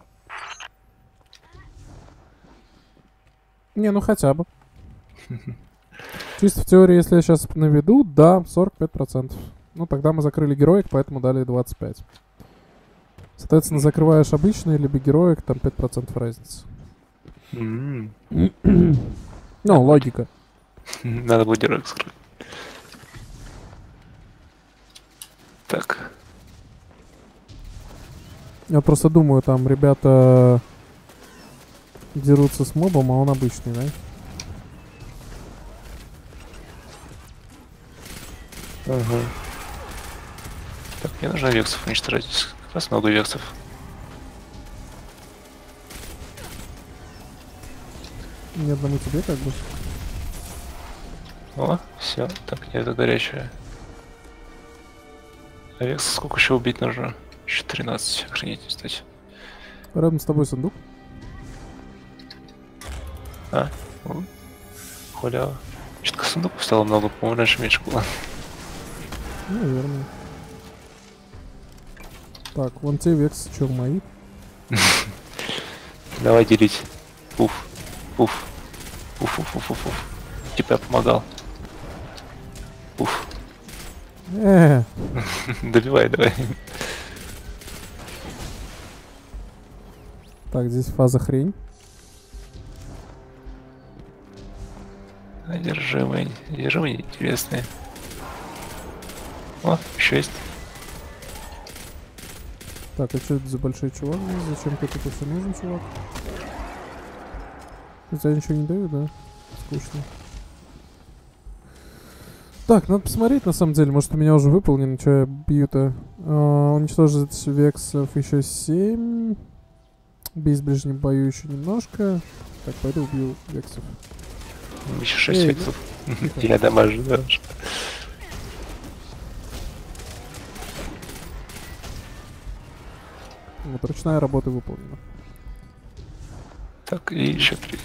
Не, ну хотя бы. Чисто в теории, если я сейчас наведу, да, сорок пять процентов. Ну, тогда мы закрыли героик, поэтому дали двадцать пять. Соответственно, закрываешь обычный, либо героик, там пять процентов разницы. М. Ну, логика. Надо будет героик скрыть. Так. Я просто думаю, там ребята дерутся с мобом, а он обычный, да? Ага. Так, мне нужно вексов уничтожать. Как раз много вексов. Ни одному тебе как бы. О, все, так, нет, это горячее. А векс сколько еще убить нужно? Еще тринадцать, охренеть, кстати. Рядом с тобой сундук. А, о, халява. Что-то сундуков стало много, по-моему, раньше меньше было. Наверное. Так, вон те вексы, что мои. Давай делить. Пуф, пуф, пуф, пуф, пуф, пуф. Типа я помогал. Пуф. Э, Добивай, давай. Так, здесь фаза хрень. Одержимые, одержимые интересные. О, еще есть. Так, а что это за большой чувак? Зачем ты такой все нужен, чувак? Хотя ничего не дают, да? Скучно. Так, надо посмотреть, на самом деле. Может, у меня уже выполнено, что я бью-то. А, уничтожить вексов еще семь. Бей в ближнем бою еще немножко. Так, пойду убью вексов. Еще шесть Эй, вексов. Я дамажу даже. Вот ручная работа выполнена. Так, и еще три.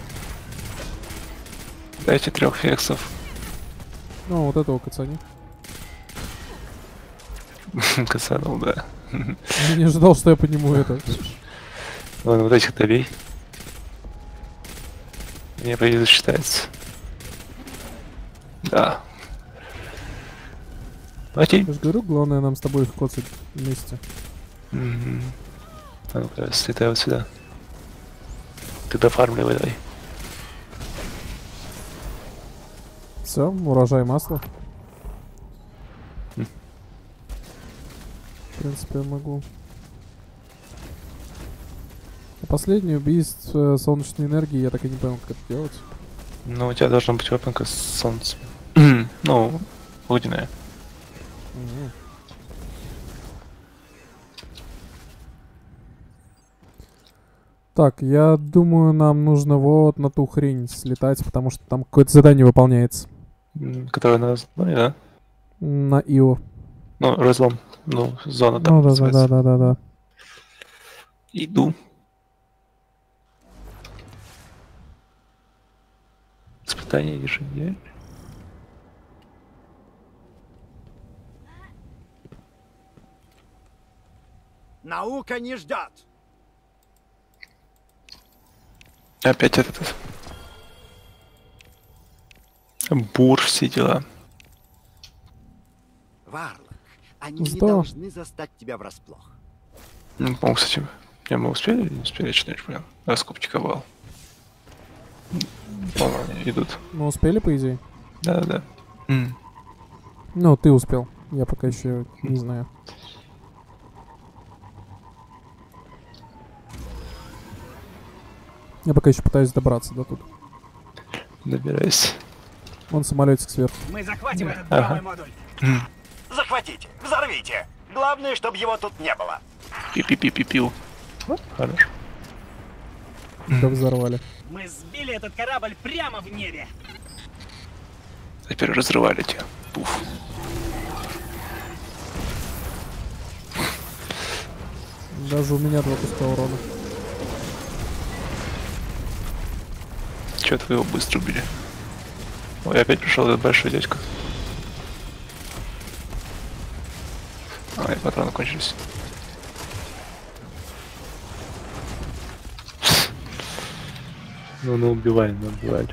Дайте трех вексов. Ну, вот этого кацани. Касанул, да. Я не ожидал, что я подниму это. Ладно, вот этих добей. Мне, по идее, засчитается. Да. Окей. Я же говорю, главное нам с тобой их коцать вместе. Угу. А ну-ка, слетай вот сюда. Ты дофармливай, давай. Все, урожай масла. Хм. В принципе, я могу. А последнее убийство солнечной энергии, я так и не понял, как это делать. Ну, у тебя должна быть вапенка с солнцем. Ну, лудяная. Мгм. Так, я думаю, нам нужно вот на ту хрень слетать, потому что там какое-то задание выполняется. М, Которая на разломе, да? На Ио. Ну, разлом. Ну, зона там Ну да, да, называется. да, да, да, да. Иду. Испытание ежедневно. Наука не ждет. Опять этот. Бур, все дела. Варлок, они не Здорово. должны застать тебя врасплох. Ну, по-моему, кстати, я мы успели или не успели, я что-то не понял. Раскоптиковал. По-моему, они идут. Мы успели, по идее? Да-да-да. М. Ну, ты успел. Я пока еще не знаю. Я пока еще пытаюсь добраться до тут. Добирайся. Вон самолетик сверху. Мы захватим этот Ага. бравый модуль. М. Захватите, взорвите. Главное, чтобы его тут не было. Пи-пи-пи-пи-пиу. Хорошо. Да взорвали. Мы сбили этот корабль прямо в небе. Теперь разрывали тебя. Пуф. Даже у меня два куска урона. Чё-то вы его быстро убили. Ой, опять пришел этот большой дядька. А, и патроны кончились. Ну, ну убивали, ну убивали.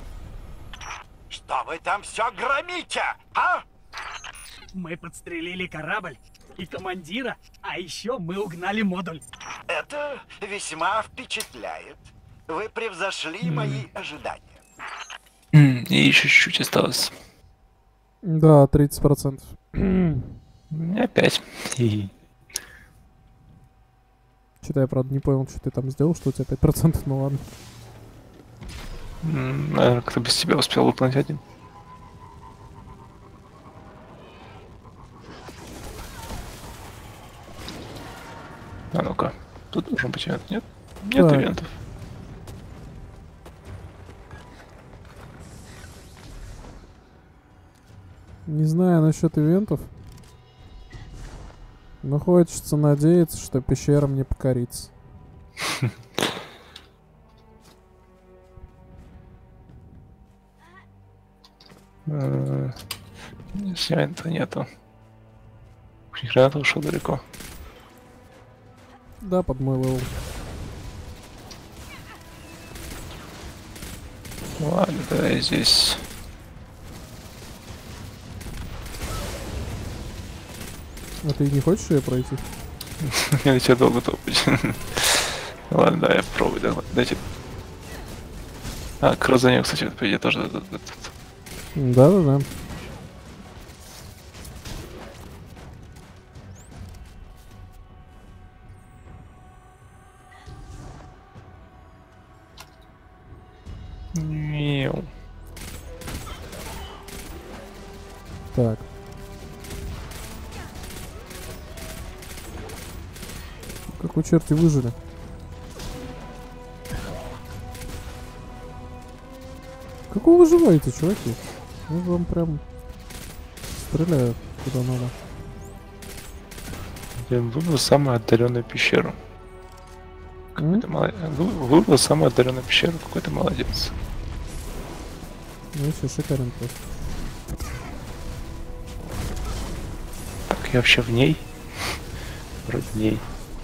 Что вы там все громите, а? Мы подстрелили корабль и командира, а еще мы угнали модуль. Это весьма впечатляет. Вы превзошли мои ожидания. М, И еще чуть-чуть осталось. Да, тридцать процентов. И опять. Хи-хи. Что-то я, правда, не понял, что ты там сделал, что у тебя пять процентов, ну ладно. М, Наверное, кто без тебя успел выполнить один. А ну-ка. Тут должен быть ивент, нет? Нет Так. ивентов. Не знаю насчет ивентов. Но хочется надеяться, что пещера мне покорится. Ивента нету. Гранат ушел далеко. Да, под мой левел. Ладно, давай здесь. А ты не хочешь ее пройти? Я тебя долго топать. Ладно, да, я попробую. Да, дайте. А, кросс за нее, кстати, вот, по идее, тоже. Да-да-да. Мяу. Так. Как у черти выжили. Как вы выживаете, чуваки? Ну, вам прям стреляют куда надо. Я выбрал самую отдаленную пещеру. М? Какой-то молодец. Выбрал самую отдаленную пещеру, какой-то молодец. Ну, еще шикарен просто. Так, я вообще в ней? Вроде в ней.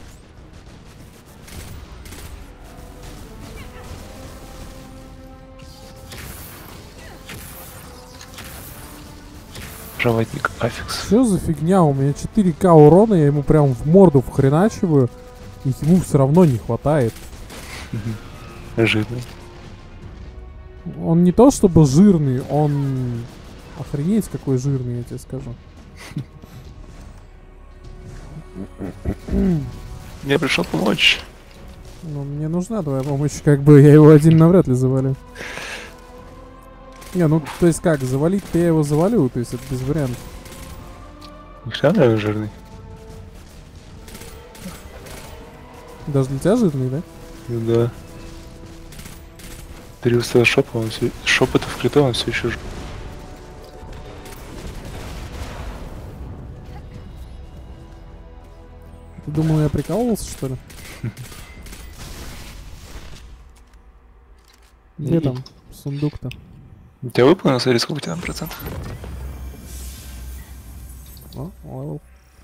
Проводник Аффикс. Что за фигня? У меня четыре ка урона, я ему прям в морду вхреначиваю, и ему все равно не хватает. Жирный. Он не то чтобы жирный, он... Охренеть какой жирный, я тебе скажу. Я пришел помочь. Ну, мне нужна твоя помощь, как бы я его один навряд ли завалю. Не, ну, то есть как, завалить-то я его завалю, то есть это без вариантов. Нихрена, наверное, жирный. Даже для тебя жирный, да? Ну да. Три уста шопа, он все... Шопота в крито, он все еще жив. Ты думал, я прикалывался, что ли? Где там сундук-то? У тебя выполнил, смотри, сколько у тебя там процентов? О, левел.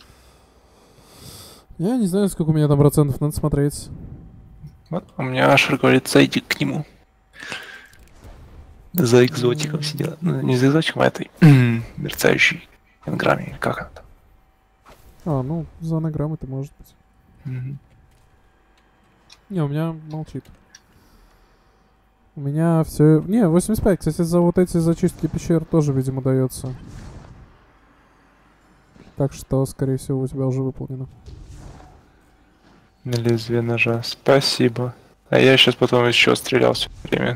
Я не знаю, сколько у меня там процентов, надо смотреть. Вот, у меня Ашер говорит, зайди к нему. За экзотиком сидела. Ну, не за экзотиком, а этой мерцающей энграмме, или как она там. А, ну, за анаграммы-то может быть. Мгм. Не, у меня молчит. У меня все... Не, восемьдесят пять, кстати, за вот эти зачистки пещер тоже, видимо, дается. Так что, скорее всего, у тебя уже выполнено. На лезвие ножа. Спасибо. А я сейчас потом еще стрелял все время.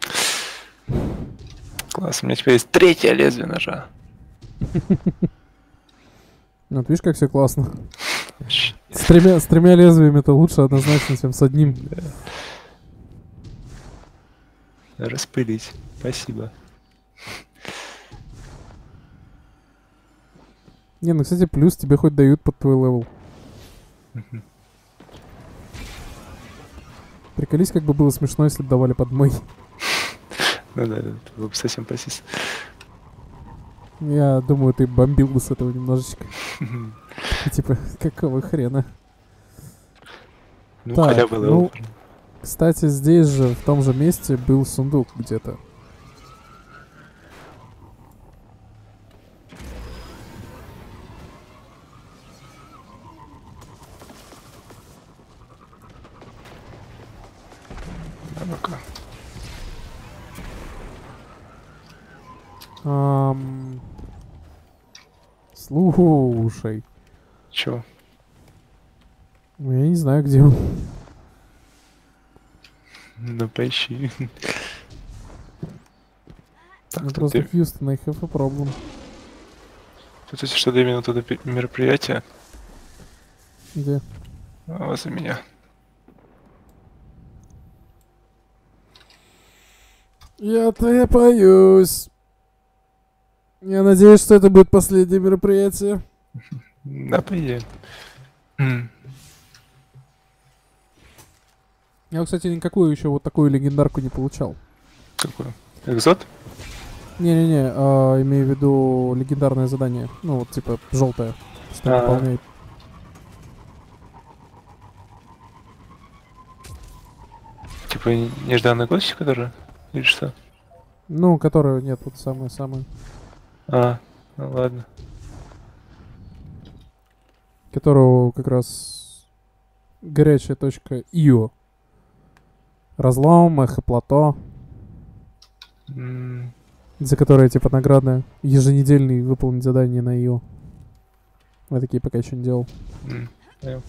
Класс, у меня теперь есть третье лезвие ножа. Вот видишь, как все классно. С тремя, с тремя лезвиями это лучше однозначно, чем с одним. Распылить. Спасибо. Не, ну, кстати, плюс тебе хоть дают под твой левел. Мгм. Приколись, как бы было смешно, если бы давали под мой. Ну да, да, это было бы совсем просис. Я думаю, ты бомбил бы с этого немножечко. И типа, какого хрена? Ну, Так, хотя бы ну, левел. Кстати, здесь же, в том же месте, был сундук где-то. А ну-ка. Ам, Слушай, Чё? ну, я не знаю, где он. Ну, поищи. Так, Ну, тут просто ты... Хьюстон, I have a problem. Тут если что, две минуты до пи- мероприятия. Где? А, возле меня. Я-то я боюсь. Я надеюсь, что это будет последнее мероприятие. Да, по идее. М. Я, кстати, никакую еще вот такую легендарку не получал. Какой? Экзот? Не-не-не, а, имею в виду легендарное задание. Ну, вот, типа, желтое. Что А. выполняет. Типа нежданный гость, который? Или что? Ну, которое, нет, вот самое-самое. А, ну ладно. Которого как раз горячая точка Ио. Разлом, эхоплато. М, За которое, типа, награда еженедельный выполнить задание на Ио. Я такие пока еще не делал. м, понял.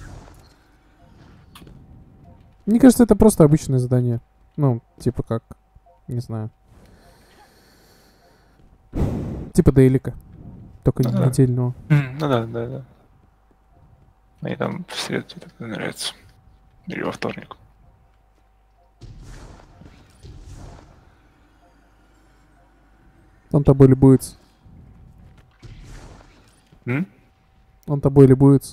Мне кажется, это просто обычное задание. Ну, типа как, не знаю. Типа дейлика. Только Ну не да. недельного. М, Ну да, да, да. Мне там в среду так нравится. Или во вторник. Он тобой любуется. М? Он тобой любуется.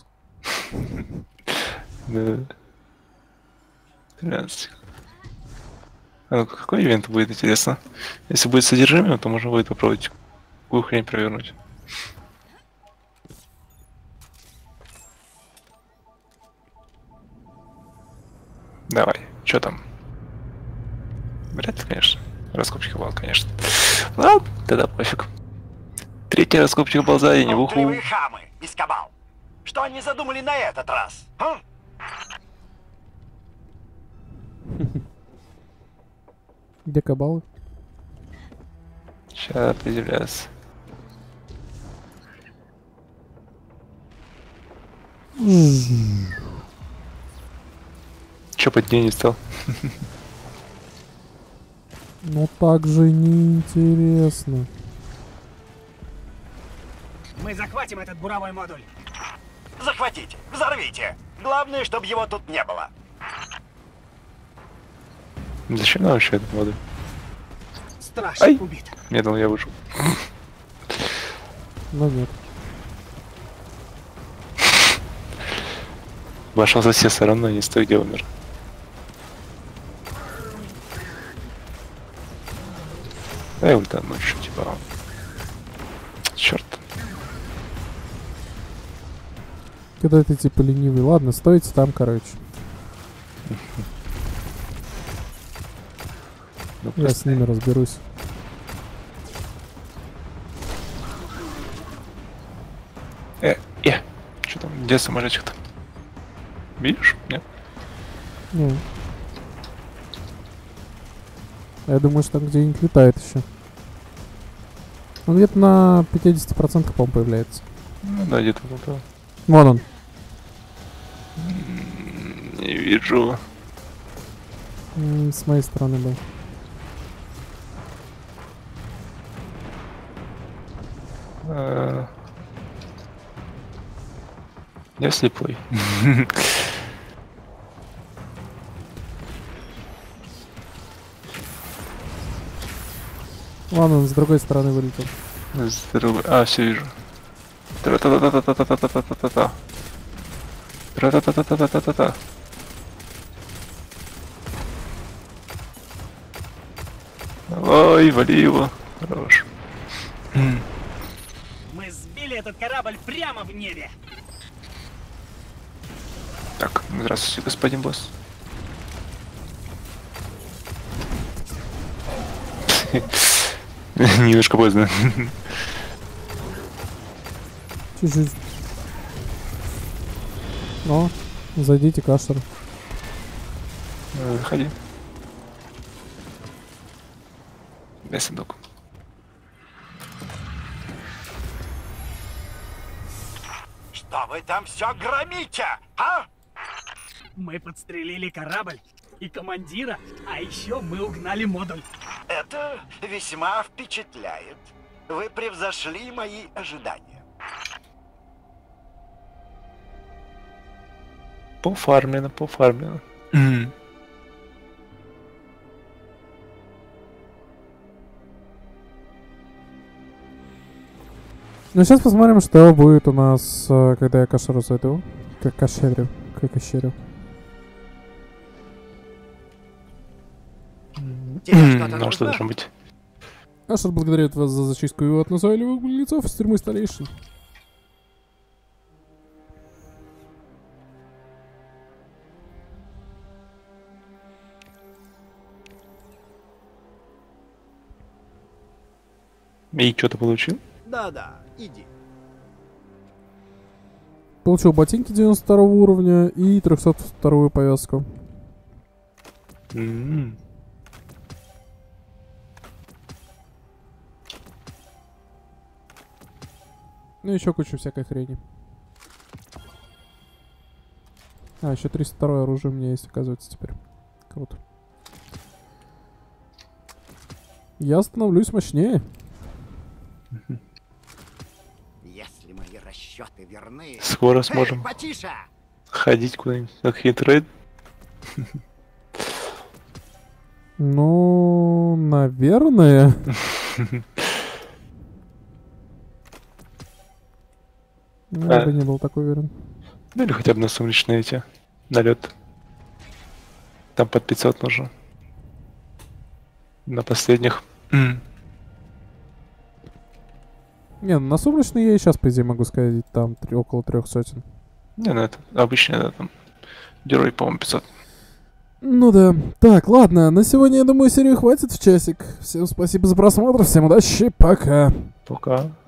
Да. тринадцать. А ну какой ивент будет, интересно? Если будет содержимое, то можно будет попробовать какую хрень провернуть. Давай, что там? Вряд ли, конечно. Раскопчик бал, конечно. Ладно, тогда пофиг. Третий раскопчик балза и не в уху. Болтливые хамы из Кабал. Что они задумали на этот раз? Хм? Где кабалы? Сейчас определяется. Че под ней не стал? Ну так же неинтересно. Мы захватим этот буровой модуль. Захватите, взорвите. Главное, чтобы его тут не было. Зачем нам вообще этот модуль? Страж Ай! убит. Я думал, я вышел. Но нет. Вошел со всех сторон, но не с той, где умер. Дай ультану еще, типа. Черт. Когда ты типа ленивый. Ладно, стойте там, короче. Ну, Я с ними разберусь. Э, э, что там, где самолетик-то? Видишь? Нет? Не. Я думаю, что там где-нибудь летает еще. Он где-то на пятьдесят процентов, по-моему, появляется. Ну да, где-то вот это. Вон он. М, Не вижу. М, С моей стороны был. А, Я слепой. Ладно, он с другой стороны вылетел. Здорово. А, все вижу. Тра-та-та-та-та-та-та-та-та-та-та. Тра-та-та-та-та-та-та-та. Ой, вали его. Хорош. Мы сбили этот корабль прямо в небе. Так, здравствуйте, господин босс. Немножко поздно. Чуть-чуть. О, зайдите, Каштер. Заходи. Дай сундук. Что вы там все громите, а? Мы подстрелили корабль и командира, а еще мы угнали модуль. Это весьма впечатляет. Вы превзошли мои ожидания. Пофармлено, пофармлено. Ну, сейчас посмотрим, что будет у нас, э, когда я кашеру с этого. Как кашерю. Как кашерю. Тебе что-то Ну, что нужно? должно быть? Ашер благодарит вас за зачистку его от назойливых беглецов из тюрьмы старейшин. И что ты получил? Да-да, иди. Получил ботинки девяносто второго уровня и триста вторую повязку. М. Ну, еще кучу всякой хрени. А, еще триста второе оружие у меня есть, оказывается, теперь. Круто. Я становлюсь мощнее. Если мои расчеты верны... Скоро Эй, сможем потише! ходить куда-нибудь на хитрейд. Ну, наверное. Ну, я А. бы не был так уверен. Ну или хотя бы на сумеречные эти. Налет. Там под пятьсот нужно. На последних. М. Не, ну на сумрачный я и сейчас, по идее, могу сказать, там три- около трех сотен. Не, ну это обычно, да, там. Герой, по-моему, пятьсот. Ну да. Так, ладно, на сегодня, я думаю, серию хватит в часик. Всем спасибо за просмотр, всем удачи, пока. Пока.